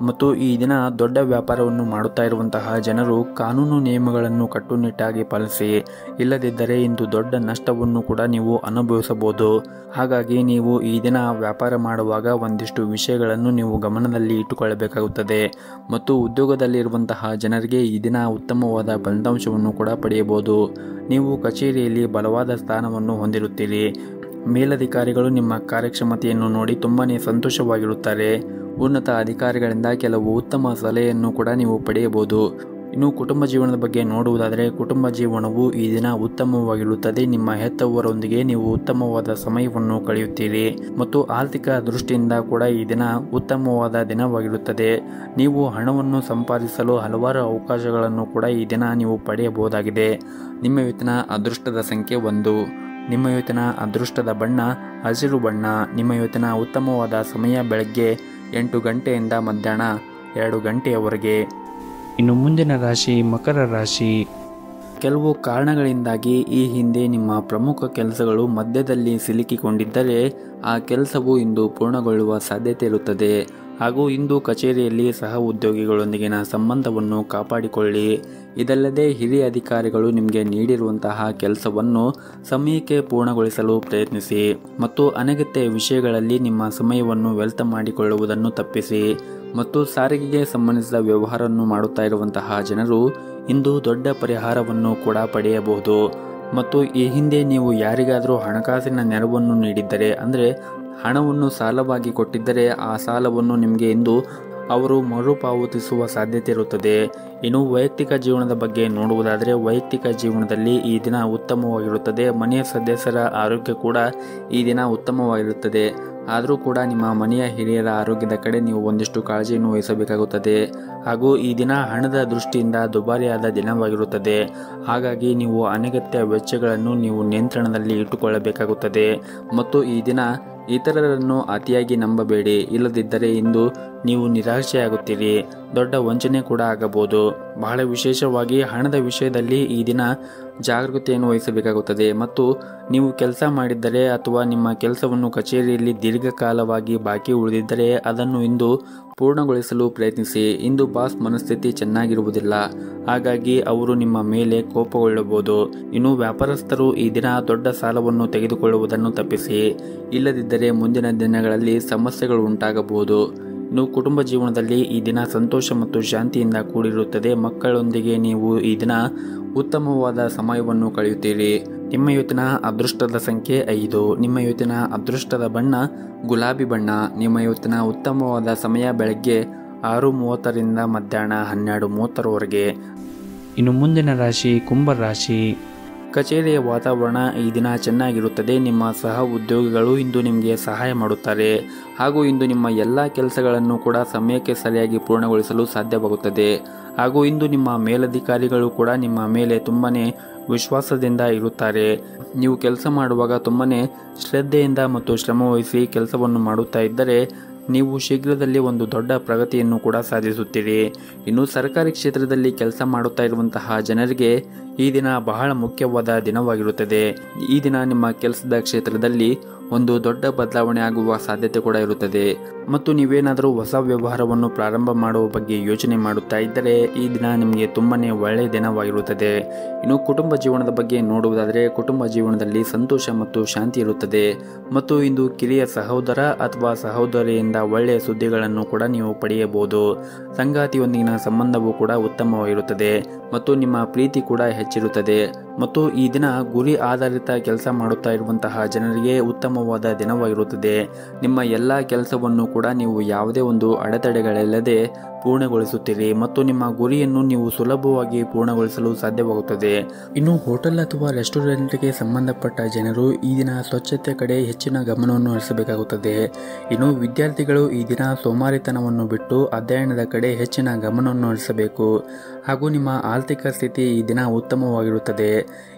ಮತ್ತು ಈ ದಿನ ದೊಡ್ಡ ವ್ಯಾಪಾರವನ್ನು ಮಾಡುತ್ತಾ ಇರುವಂತಹ ಜನರು ಕಾನೂನು ನಿಯಮಗಳನ್ನು ಕಟ್ಟುನಿಟ್ಟಾಗಿ ಪಾಲಿಸಿ, ಇಲ್ಲದಿದ್ದರೆ ಇಂದು ದೊಡ್ಡ ನಷ್ಟವನ್ನು ಕೂಡ ನೀವು ಅನುಭವಿಸಬಹುದು. ಹಾಗಾಗಿ ನೀವು ಈ ದಿನ ವ್ಯಾಪಾರ ಮಾಡುವಾಗ ಒಂದಿಷ್ಟು ವಿಷಯಗಳನ್ನು ನೀವು ಗಮನದಲ್ಲಿ ಇಟ್ಟುಕೊಳ್ಳಬೇಕಾಗುತ್ತದೆ. ಮತ್ತು ಉದ್ಯೋಗದಲ್ಲಿರುವಂತಹ ಜನರಿಗೆ ಈ ದಿನ ಉತ್ತಮವಾದ ಫಲಿತಾಂಶವನ್ನು ಕೂಡ ಪಡೆಯಬಹುದು. ನೀವು ಕಚೇರಿಯಲ್ಲಿ ಬಲವಾದ ಸ್ಥಾನವನ್ನು ಹೊಂದಿರುತ್ತೀರಿ. ಮೇಲಧಿಕಾರಿಗಳು ನಿಮ್ಮ ಕಾರ್ಯಕ್ಷಮತೆಯನ್ನು ನೋಡಿ ತುಂಬಾನೇ ಸಂತೋಷವಾಗಿರುತ್ತಾರೆ. ಉನ್ನತ ಅಧಿಕಾರಿಗಳಿಂದ ಕೆಲವು ಉತ್ತಮ ಸಲಹೆಯನ್ನು ಕೂಡ ನೀವು ಪಡೆಯಬಹುದು. ಇನ್ನು ಕುಟುಂಬ ಜೀವನದ ಬಗ್ಗೆ ನೋಡುವುದಾದರೆ ಕುಟುಂಬ ಜೀವನವು ಈ ದಿನ ಉತ್ತಮವಾಗಿರುತ್ತದೆ. ನಿಮ್ಮ ಹೆತ್ತವರೊಂದಿಗೆ ನೀವು ಉತ್ತಮವಾದ ಸಮಯವನ್ನು ಕಳೆಯುತ್ತೀರಿ ಮತ್ತು ಆರ್ಥಿಕ ದೃಷ್ಟಿಯಿಂದ ಕೂಡ ಈ ದಿನ ಉತ್ತಮವಾದ ದಿನವಾಗಿರುತ್ತದೆ. ನೀವು ಹಣವನ್ನು ಸಂಪಾದಿಸಲು ಹಲವಾರು ಅವಕಾಶಗಳನ್ನು ಕೂಡ ಈ ದಿನ ನೀವು ಪಡೆಯಬಹುದಾಗಿದೆ. ನಿಮ್ಮ ಇವತ್ತಿನ ಅದೃಷ್ಟದ ಸಂಖ್ಯೆ ಒಂದು. ನಿಮ್ಮ ಇವತ್ತಿನ ಅದೃಷ್ಟದ ಬಣ್ಣ ಹಸಿರು ಬಣ್ಣ. ನಿಮ್ಮ ಇವತ್ತಿನ ಉತ್ತಮವಾದ ಸಮಯ ಬೆಳಗ್ಗೆ ಎಂಟು ಗಂಟೆಯಿಂದ ಮಧ್ಯಾಹ್ನ ಎರಡು ಗಂಟೆಯವರೆಗೆ. ಇನ್ನು ಮುಂದಿನ ರಾಶಿ ಮಕರ ರಾಶಿ. ಕೆಲವು ಕಾರಣಗಳಿಂದಾಗಿ ಈ ಹಿಂದೆ ನಿಮ್ಮ ಪ್ರಮುಖ ಕೆಲಸಗಳು ಮಧ್ಯದಲ್ಲಿ ಸಿಲುಕಿಕೊಂಡಿದ್ದರೆ ಆ ಕೆಲಸವು ಇಂದು ಪೂರ್ಣಗೊಳ್ಳುವ ಸಾಧ್ಯತೆ ಇರುತ್ತದೆ. ಹಾಗೂ ಇಂದು ಕಚೇರಿಯಲ್ಲಿ ಸಹ ಉದ್ಯೋಗಿಗಳೊಂದಿಗಿನ ಸಂಬಂಧವನ್ನು ಕಾಪಾಡಿಕೊಳ್ಳಿ. ಇದಲ್ಲದೆ ಹಿರಿಯ ಅಧಿಕಾರಿಗಳು ನಿಮಗೆ ನೀಡಿರುವಂತಹ ಕೆಲಸವನ್ನು ಸಮಯಕ್ಕೆ ಪೂರ್ಣಗೊಳಿಸಲು ಪ್ರಯತ್ನಿಸಿ ಮತ್ತು ಅನಗತ್ಯ ವಿಷಯಗಳಲ್ಲಿ ನಿಮ್ಮ ಸಮಯವನ್ನು ವ್ಯರ್ಥ ಮಾಡಿಕೊಳ್ಳುವುದನ್ನು ತಪ್ಪಿಸಿ. ಮತ್ತು ಸಾರಿಗೆಗೆ ಸಂಬಂಧಿಸಿದ ವ್ಯವಹಾರವನ್ನು ಮಾಡುತ್ತಾ ಇರುವಂತಹ ಜನರು ಇಂದು ದೊಡ್ಡ ಪರಿಹಾರವನ್ನು ಕೂಡ ಪಡೆಯಬಹುದು. ಮತ್ತು ಈ ಹಿಂದೆ ನೀವು ಯಾರಿಗಾದರೂ ಹಣಕಾಸಿನ ನೆರವನ್ನು ನೀಡಿದ್ದರೆ, ಅಂದರೆ ಹಣವನ್ನು ಸಾಲವಾಗಿ ಕೊಟ್ಟಿದ್ದರೆ ಆ ಸಾಲವನ್ನು ನಿಮಗೆ ಇಂದು ಅವರು ಮರುಪಾವತಿಸುವ ಸಾಧ್ಯತೆ ಇರುತ್ತದೆ. ಇನ್ನು ವೈಯಕ್ತಿಕ ಜೀವನದ ಬಗ್ಗೆ ನೋಡುವುದಾದರೆ ವೈಯಕ್ತಿಕ ಜೀವನದಲ್ಲಿ ಈ ದಿನ ಉತ್ತಮವಾಗಿರುತ್ತದೆ. ಮನೆಯ ಸದಸ್ಯರ ಆರೋಗ್ಯ ಕೂಡ ಈ ದಿನ ಉತ್ತಮವಾಗಿರುತ್ತದೆ. ಆದರೂ ಕೂಡ ನಿಮ್ಮ ಮನೆಯ ಹಿರಿಯರ ಆರೋಗ್ಯದ ಕಡೆ ನೀವು ಒಂದಿಷ್ಟು ಕಾಳಜಿಯನ್ನು ವಹಿಸಬೇಕಾಗುತ್ತದೆ. ಹಾಗೂ ಈ ದಿನ ಹಣದ ದೃಷ್ಟಿಯಿಂದ ದುಬಾರಿಯಾದ ದಿನವಾಗಿರುತ್ತದೆ. ಹಾಗಾಗಿ ನೀವು ಅನಗತ್ಯ ವೆಚ್ಚಗಳನ್ನು ನೀವು ನಿಯಂತ್ರಣದಲ್ಲಿ ಇಟ್ಟುಕೊಳ್ಳಬೇಕಾಗುತ್ತದೆ. ಮತ್ತು ಈ ದಿನ ಇತರರನ್ನು ಅತಿಯಾಗಿ ನಂಬಬೇಡಿ, ಇಲ್ಲದಿದ್ದರೆ ಇಂದು ನೀವು ನಿರಾಶೆಯಾಗುತ್ತೀರಿ. ದೊಡ್ಡ ವಂಚನೆ ಕೂಡ ಆಗಬಹುದು. ಬಹಳ ವಿಶೇಷವಾಗಿ ಹಣದ ವಿಷಯದಲ್ಲಿ ಈ ದಿನ ಜಾಗರೂಕತೆಯನ್ನು ವಹಿಸಬೇಕಾಗುತ್ತದೆ. ಮತ್ತು ನೀವು ಕೆಲಸ ಮಾಡಿದ್ದರೆ ಅಥವಾ ನಿಮ್ಮ ಕೆಲಸವನ್ನು ಕಚೇರಿಯಲ್ಲಿ ದೀರ್ಘಕಾಲವಾಗಿ ಬಾಕಿ ಉಳಿದಿದ್ದರೆ ಅದನ್ನು ಇಂದು ಪೂರ್ಣಗೊಳಿಸಲು ಪ್ರಯತ್ನಿಸಿ. ಇಂದು ಬಾಸ್ ಮನಸ್ಥಿತಿ ಚೆನ್ನಾಗಿರುವುದಿಲ್ಲ, ಹಾಗಾಗಿ ಅವರು ನಿಮ್ಮ ಮೇಲೆ ಕೋಪಗೊಳ್ಳಬಹುದು. ಇನ್ನು ವ್ಯಾಪಾರಸ್ಥರು ಈ ದಿನ ದೊಡ್ಡ ಸಾಲವನ್ನು ತೆಗೆದುಕೊಳ್ಳುವುದನ್ನು ತಪ್ಪಿಸಿ, ಇಲ್ಲದಿದ್ದರೆ ಮುಂದಿನ ದಿನಗಳಲ್ಲಿ ಸಮಸ್ಯೆಗಳು ಉಂಟಾಗಬಹುದು. ಇನ್ನು ಕುಟುಂಬ ಜೀವನದಲ್ಲಿ ಈ ದಿನ ಸಂತೋಷ ಮತ್ತು ಶಾಂತಿಯಿಂದ ಕೂಡಿರುತ್ತದೆ. ಮಕ್ಕಳೊಂದಿಗೆ ನೀವು ಈ ದಿನ ಉತ್ತಮವಾದ ಸಮಯವನ್ನು ಕಳೆಯುತ್ತೀರಿ. ನಿಮ್ಮ ಇವತ್ತಿನ ಅದೃಷ್ಟದ ಸಂಖ್ಯೆ ಐದು. ನಿಮ್ಮ ಇವತ್ತಿನ ಅದೃಷ್ಟದ ಬಣ್ಣ ಗುಲಾಬಿ ಬಣ್ಣ. ನಿಮ್ಮ ಇವತ್ತಿನ ಉತ್ತಮವಾದ ಸಮಯ ಬೆಳಗ್ಗೆ ಆರು ಮೂವತ್ತರಿಂದ ಮಧ್ಯಾಹ್ನ ಹನ್ನೆರಡು ಮೂವತ್ತರವರೆಗೆ. ಇನ್ನು ಮುಂದಿನ ರಾಶಿ ಕುಂಭ ರಾಶಿ. ಕಚೇರಿಯ ವಾತಾವರಣ ಈ ದಿನ ಚೆನ್ನಾಗಿರುತ್ತದೆ. ನಿಮ್ಮ ಸಹ ಉದ್ಯೋಗಿಗಳು ಇಂದು ನಿಮಗೆ ಸಹಾಯ ಮಾಡುತ್ತಾರೆ. ಹಾಗೂ ಇಂದು ನಿಮ್ಮ ಎಲ್ಲ ಕೆಲಸಗಳನ್ನು ಕೂಡ ಸಮಯಕ್ಕೆ ಸರಿಯಾಗಿ ಪೂರ್ಣಗೊಳಿಸಲು ಸಾಧ್ಯವಾಗುತ್ತದೆ. ಹಾಗೂ ಇಂದು ನಿಮ್ಮ ಮೇಲಧಿಕಾರಿಗಳು ಕೂಡ ನಿಮ್ಮ ಮೇಲೆ ತುಂಬಾನೇ ವಿಶ್ವಾಸದಿಂದ ಇರುತ್ತಾರೆ. ನೀವು ಕೆಲಸ ಮಾಡುವಾಗ ತುಂಬಾನೇ ಶ್ರದ್ಧೆಯಿಂದ ಮತ್ತು ಶ್ರಮವಹಿಸಿ ಕೆಲಸವನ್ನು ಮಾಡುತ್ತಾ ಇದ್ದರೆ ನೀವು ಶೀಘ್ರದಲ್ಲಿ ಒಂದು ದೊಡ್ಡ ಪ್ರಗತಿಯನ್ನು ಕೂಡ ಸಾಧಿಸುತ್ತೀರಿ. ಇನ್ನು ಸರ್ಕಾರಿ ಕ್ಷೇತ್ರದಲ್ಲಿ ಕೆಲಸ ಮಾಡುತ್ತಾ ಇರುವಂತಹ ಜನರಿಗೆ ಈ ದಿನ ಬಹಳ ಮುಖ್ಯವಾದ ದಿನವಾಗಿರುತ್ತದೆ. ಈ ದಿನ ನಿಮ್ಮ ಕೆಲಸದ ಕ್ಷೇತ್ರದಲ್ಲಿ ಒಂದು ದೊಡ್ಡ ಬದಲಾವಣೆ ಆಗುವ ಸಾಧ್ಯತೆ ಕೂಡ ಇರುತ್ತದೆ. ಮತ್ತು ನೀವೇನಾದರೂ ಹೊಸ ವ್ಯವಹಾರವನ್ನು ಪ್ರಾರಂಭ ಮಾಡುವ ಬಗ್ಗೆ ಯೋಚನೆ ಮಾಡುತ್ತಾ ಇದ್ದರೆ ಈ ದಿನ ನಿಮಗೆ ತುಂಬಾನೇ ಒಳ್ಳೆಯ ದಿನವಾಗಿರುತ್ತದೆ. ಇನ್ನು ಕುಟುಂಬ ಜೀವನದ ಬಗ್ಗೆ ನೋಡುವುದಾದರೆ ಕುಟುಂಬ ಜೀವನದಲ್ಲಿ ಸಂತೋಷ ಮತ್ತು ಶಾಂತಿ ಇರುತ್ತದೆ. ಮತ್ತು ಇಂದು ಕಿರಿಯ ಸಹೋದರ ಅಥವಾ ಸಹೋದರಿಯಿಂದ ಒಳ್ಳೆಯ ಸುದ್ದಿಗಳನ್ನು ಕೂಡ ನೀವು ಪಡೆಯಬಹುದು. ಸಂಗಾತಿಯೊಂದಿಗಿನ ಸಂಬಂಧವು ಕೂಡ ಉತ್ತಮವಾಗಿರುತ್ತದೆ ಮತ್ತು ನಿಮ್ಮ ಪ್ರೀತಿ ಕೂಡ ಹೆಚ್ಚಿರುತ್ತದೆ. ಮತ್ತು ಈ ದಿನ ಗುರಿ ಆಧಾರಿತ ಕೆಲಸ ಮಾಡುತ್ತಾ ಇರುವಂತಹ ಜನರಿಗೆ ಉತ್ತಮವಾದ ದಿನವಾಗಿರುತ್ತದೆ. ನಿಮ್ಮ ಎಲ್ಲ ಕೆಲಸವನ್ನು ಕೂಡ ನೀವು ಯಾವುದೇ ಒಂದು ಅಡೆತಡೆಗಳಿಲ್ಲದೆ ಪೂರ್ಣಗೊಳಿಸುತ್ತೀರಿ ಮತ್ತು ನಿಮ್ಮ ಗುರಿಯನ್ನು ನೀವು ಸುಲಭವಾಗಿ ಪೂರ್ಣಗೊಳಿಸಲು ಸಾಧ್ಯವಾಗುತ್ತದೆ. ಇನ್ನು ಹೋಟೆಲ್ ಅಥವಾ ರೆಸ್ಟೋರೆಂಟ್ಗೆ ಸಂಬಂಧಪಟ್ಟ ಜನರು ಈ ದಿನ ಸ್ವಚ್ಛತೆ ಕಡೆ ಹೆಚ್ಚಿನ ಗಮನವನ್ನು ಹರಿಸಬೇಕಾಗುತ್ತದೆ. ಇನ್ನು ವಿದ್ಯಾರ್ಥಿಗಳು ಈ ದಿನ ಸೋಮಾರಿತನವನ್ನು ಬಿಟ್ಟು ಅಧ್ಯಯನದ ಕಡೆ ಹೆಚ್ಚಿನ ಗಮನವನ್ನು ಹರಿಸಬೇಕು. ಹಾಗೂ ನಿಮ್ಮ ಆರ್ಥಿಕ ಸ್ಥಿತಿ ಈ ದಿನ ಉತ್ತಮವಾಗಿರುತ್ತದೆ.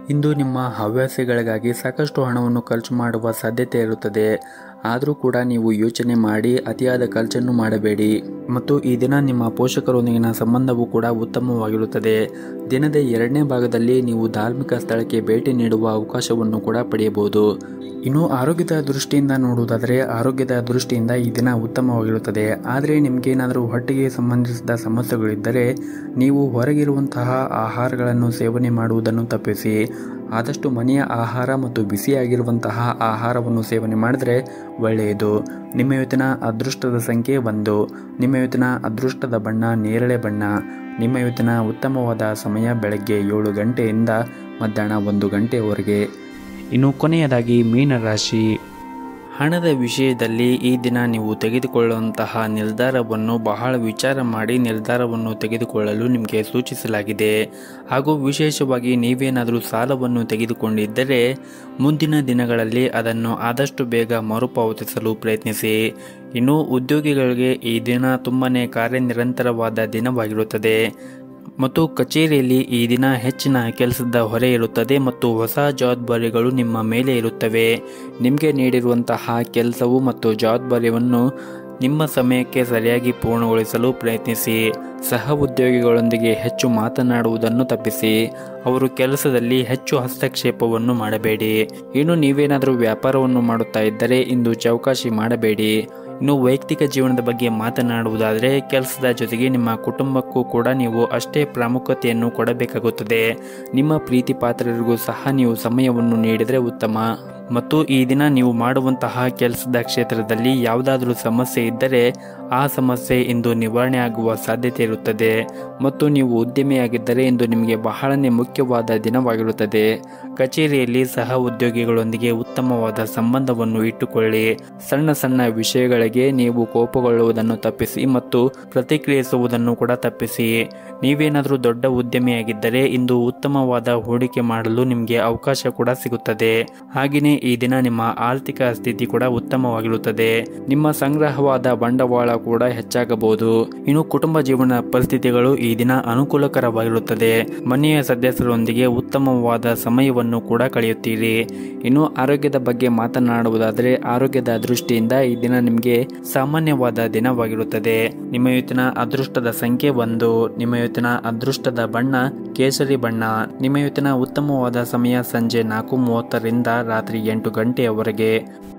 ಇಂದು ನಿಮ್ಮ ಹವ್ಯಾಸಗಳಿಗಾಗಿ ಸಾಕಷ್ಟು ಹಣವನ್ನು ಖರ್ಚು ಮಾಡುವ ಸಾಧ್ಯತೆ ಇರುತ್ತದೆ. ಆದರೂ ಕೂಡ ನೀವು ಯೋಚನೆ ಮಾಡಿ ಅತಿಯಾದ ಖರ್ಚನ್ನು ಮಾಡಬೇಡಿ. ಮತ್ತು ಈ ದಿನ ನಿಮ್ಮ ಪೋಷಕರೊಂದಿಗಿನ ಸಂಬಂಧವೂ ಕೂಡ ಉತ್ತಮವಾಗಿರುತ್ತದೆ. ದಿನದ ಎರಡನೇ ಭಾಗದಲ್ಲಿ ನೀವು ಧಾರ್ಮಿಕ ಸ್ಥಳಕ್ಕೆ ಭೇಟಿ ನೀಡುವ ಅವಕಾಶವನ್ನು ಕೂಡ ಪಡೆಯಬಹುದು. ಇನ್ನು ಆರೋಗ್ಯದ ದೃಷ್ಟಿಯಿಂದ ನೋಡುವುದಾದರೆ ಆರೋಗ್ಯದ ದೃಷ್ಟಿಯಿಂದ ಈ ದಿನ ಉತ್ತಮವಾಗಿರುತ್ತದೆ. ಆದರೆ ನಿಮಗೇನಾದರೂ ಹೊಟ್ಟೆಗೆ ಸಂಬಂಧಿಸಿದ ಸಮಸ್ಯೆಗಳಿದ್ದರೆ ನೀವು ಹೊರಗಿರುವಂತಹ ಆಹಾರಗಳನ್ನು ಸೇವನೆ ಮಾಡುವುದನ್ನು ತಪ್ಪಿಸಿ. ಆದಷ್ಟು ಮನೆಯ ಆಹಾರ ಮತ್ತು ಬಿಸಿಯಾಗಿರುವಂತಹ ಆಹಾರವನ್ನು ಸೇವನೆ ಮಾಡಿದರೆ ಒಳ್ಳೆಯದು. ನಿಮ್ಮ ಇವತ್ತಿನ ಅದೃಷ್ಟದ ಸಂಖ್ಯೆ ಒಂದು. ನಿಮ್ಮ ಇವತ್ತಿನ ಅದೃಷ್ಟದ ಬಣ್ಣ ನೇರಳೆ ಬಣ್ಣ. ನಿಮ್ಮ ಇವತ್ತಿನ ಉತ್ತಮವಾದ ಸಮಯ ಬೆಳಗ್ಗೆ ಏಳು ಗಂಟೆಯಿಂದ ಮಧ್ಯಾಹ್ನ ಒಂದು ಗಂಟೆಯವರೆಗೆ. ಇನ್ನು ಕೊನೆಯದಾಗಿ ಮೀನರಾಶಿ. ಹಣದ ವಿಷಯದಲ್ಲಿ ಈ ದಿನ ನೀವು ತೆಗೆದುಕೊಳ್ಳುವಂತಹ ನಿರ್ಧಾರವನ್ನು ಬಹಳ ವಿಚಾರ ಮಾಡಿ ನಿರ್ಧಾರವನ್ನು ತೆಗೆದುಕೊಳ್ಳಲು ನಿಮಗೆ ಸೂಚಿಸಲಾಗಿದೆ. ಹಾಗೂ ವಿಶೇಷವಾಗಿ ನೀವೇನಾದರೂ ಸಾಲವನ್ನು ತೆಗೆದುಕೊಂಡಿದ್ದರೆ ಮುಂದಿನ ದಿನಗಳಲ್ಲಿ ಅದನ್ನು ಆದಷ್ಟು ಬೇಗ ಮರುಪಾವತಿಸಲು ಪ್ರಯತ್ನಿಸಿ. ಇನ್ನು ಉದ್ಯೋಗಿಗಳಿಗೆ ಈ ದಿನ ತುಂಬನೇ ಕಾರ್ಯನಿರಂತರವಾದ ದಿನವಾಗಿರುತ್ತದೆ. ಮತ್ತು ಕಚೇರಿಯಲ್ಲಿ ಈ ದಿನ ಹೆಚ್ಚಿನ ಕೆಲಸದ ಹೊರೆ ಇರುತ್ತದೆ ಮತ್ತು ಹೊಸ ಜವಾಬ್ದಾರಿಗಳು ನಿಮ್ಮ ಮೇಲೆ ಇರುತ್ತವೆ. ನಿಮಗೆ ನೀಡಿರುವಂತಹ ಕೆಲಸವು ಮತ್ತು ಜವಾಬ್ದಾರಿಯನ್ನು ನಿಮ್ಮ ಸಮಯಕ್ಕೆ ಸರಿಯಾಗಿ ಪೂರ್ಣಗೊಳಿಸಲು ಪ್ರಯತ್ನಿಸಿ. ಸಹ ಉದ್ಯೋಗಿಗಳೊಂದಿಗೆ ಹೆಚ್ಚು ಮಾತನಾಡುವುದನ್ನು ತಪ್ಪಿಸಿ. ಅವರು ಕೆಲಸದಲ್ಲಿ ಹೆಚ್ಚು ಹಸ್ತಕ್ಷೇಪವನ್ನು ಮಾಡಬೇಡಿ. ಇನ್ನು ನೀವೇನಾದರೂ ವ್ಯಾಪಾರವನ್ನು ಮಾಡುತ್ತಾ ಇದ್ದರೆ ಇಂದು ಚೌಕಾಶಿ ಮಾಡಬೇಡಿ. ಇನ್ನು ವೈಯಕ್ತಿಕ ಜೀವನದ ಬಗ್ಗೆ ಮಾತನಾಡುವುದಾದರೆ ಕೆಲಸದ ಜೊತೆಗೆ ನಿಮ್ಮ ಕುಟುಂಬಕ್ಕೂ ಕೂಡ ನೀವು ಅಷ್ಟೇ ಪ್ರಾಮುಖ್ಯತೆಯನ್ನು ಕೊಡಬೇಕಾಗುತ್ತದೆ. ನಿಮ್ಮ ಪ್ರೀತಿ ಪಾತ್ರರಿಗೂ ಸಹ ನೀವು ಸಮಯವನ್ನು ನೀಡಿದರೆ ಉತ್ತಮ. ಮತ್ತು ಈ ದಿನ ನೀವು ಮಾಡುವಂತಹ ಕೆಲಸದ ಕ್ಷೇತ್ರದಲ್ಲಿ ಯಾವುದಾದ್ರೂ ಸಮಸ್ಯೆ ಇದ್ದರೆ ಆ ಸಮಸ್ಯೆ ಇಂದು ನಿವಾರಣೆ ಆಗುವ ಸಾಧ್ಯತೆ ಇರುತ್ತದೆ. ಮತ್ತು ನೀವು ಉದ್ಯಮಿಯಾಗಿದ್ದರೆ ಇಂದು ನಿಮಗೆ ಬಹಳನೇ ಮುಖ್ಯವಾದ ದಿನವಾಗಿರುತ್ತದೆ. ಕಚೇರಿಯಲ್ಲಿ ಸಹ ಉದ್ಯೋಗಿಗಳೊಂದಿಗೆ ಉತ್ತಮವಾದ ಸಂಬಂಧವನ್ನು ಇಟ್ಟುಕೊಳ್ಳಿ. ಸಣ್ಣ ಸಣ್ಣ ವಿಷಯಗಳಿಗೆ ನೀವು ಕೋಪಗೊಳ್ಳುವುದನ್ನು ತಪ್ಪಿಸಿ ಮತ್ತು ಪ್ರತಿಕ್ರಿಯಿಸುವುದನ್ನು ಕೂಡ ತಪ್ಪಿಸಿ. ನೀವೇನಾದರೂ ದೊಡ್ಡ ಉದ್ಯಮಿಯಾಗಿದ್ದರೆ ಇಂದು ಉತ್ತಮವಾದ ಹೂಡಿಕೆ ಮಾಡಲು ನಿಮಗೆ ಅವಕಾಶ ಕೂಡ ಸಿಗುತ್ತದೆ. ಹಾಗೆಯೇ ಈ ದಿನ ನಿಮ್ಮ ಆರ್ಥಿಕ ಸ್ಥಿತಿ ಕೂಡ ಉತ್ತಮವಾಗಿರುತ್ತದೆ. ನಿಮ್ಮ ಸಂಗ್ರಹವಾದ ಬಂಡವಾಳ ಕೂಡ ಹೆಚ್ಚಾಗಬಹುದು. ಇನ್ನು ಕುಟುಂಬ ಜೀವನ ಪರಿಸ್ಥಿತಿಗಳು ಈ ದಿನ ಅನುಕೂಲಕರವಾಗಿರುತ್ತದೆ. ಮನೆಯ ಸದಸ್ಯರೊಂದಿಗೆ ಉತ್ತಮವಾದ ಸಮಯವನ್ನು ಕೂಡ ಕಳೆಯುತ್ತೀರಿ. ಇನ್ನು ಆರೋಗ್ಯದ ಬಗ್ಗೆ ಮಾತನಾಡುವುದಾದರೆ ಆರೋಗ್ಯದ ದೃಷ್ಟಿಯಿಂದ ಈ ದಿನ ನಿಮಗೆ ಸಾಮಾನ್ಯವಾದ ದಿನವಾಗಿರುತ್ತದೆ. ನಿಮ್ಮ ಇವತ್ತಿನ ಅದೃಷ್ಟದ ಸಂಖ್ಯೆ ಒಂದು. ನಿಮ್ಮ ಇವತ್ತಿನ ಅದೃಷ್ಟದ ಬಣ್ಣ ಕೇಸರಿ ಬಣ್ಣ. ನಿಮ್ಮ ಇವತ್ತಿನ ಉತ್ತಮವಾದ ಸಮಯ ಸಂಜೆ ನಾಲ್ಕು ಮೂವತ್ತರಿಂದ ರಾತ್ರಿ ಎಂಟು ಗಂಟೆಯವರೆಗೆ.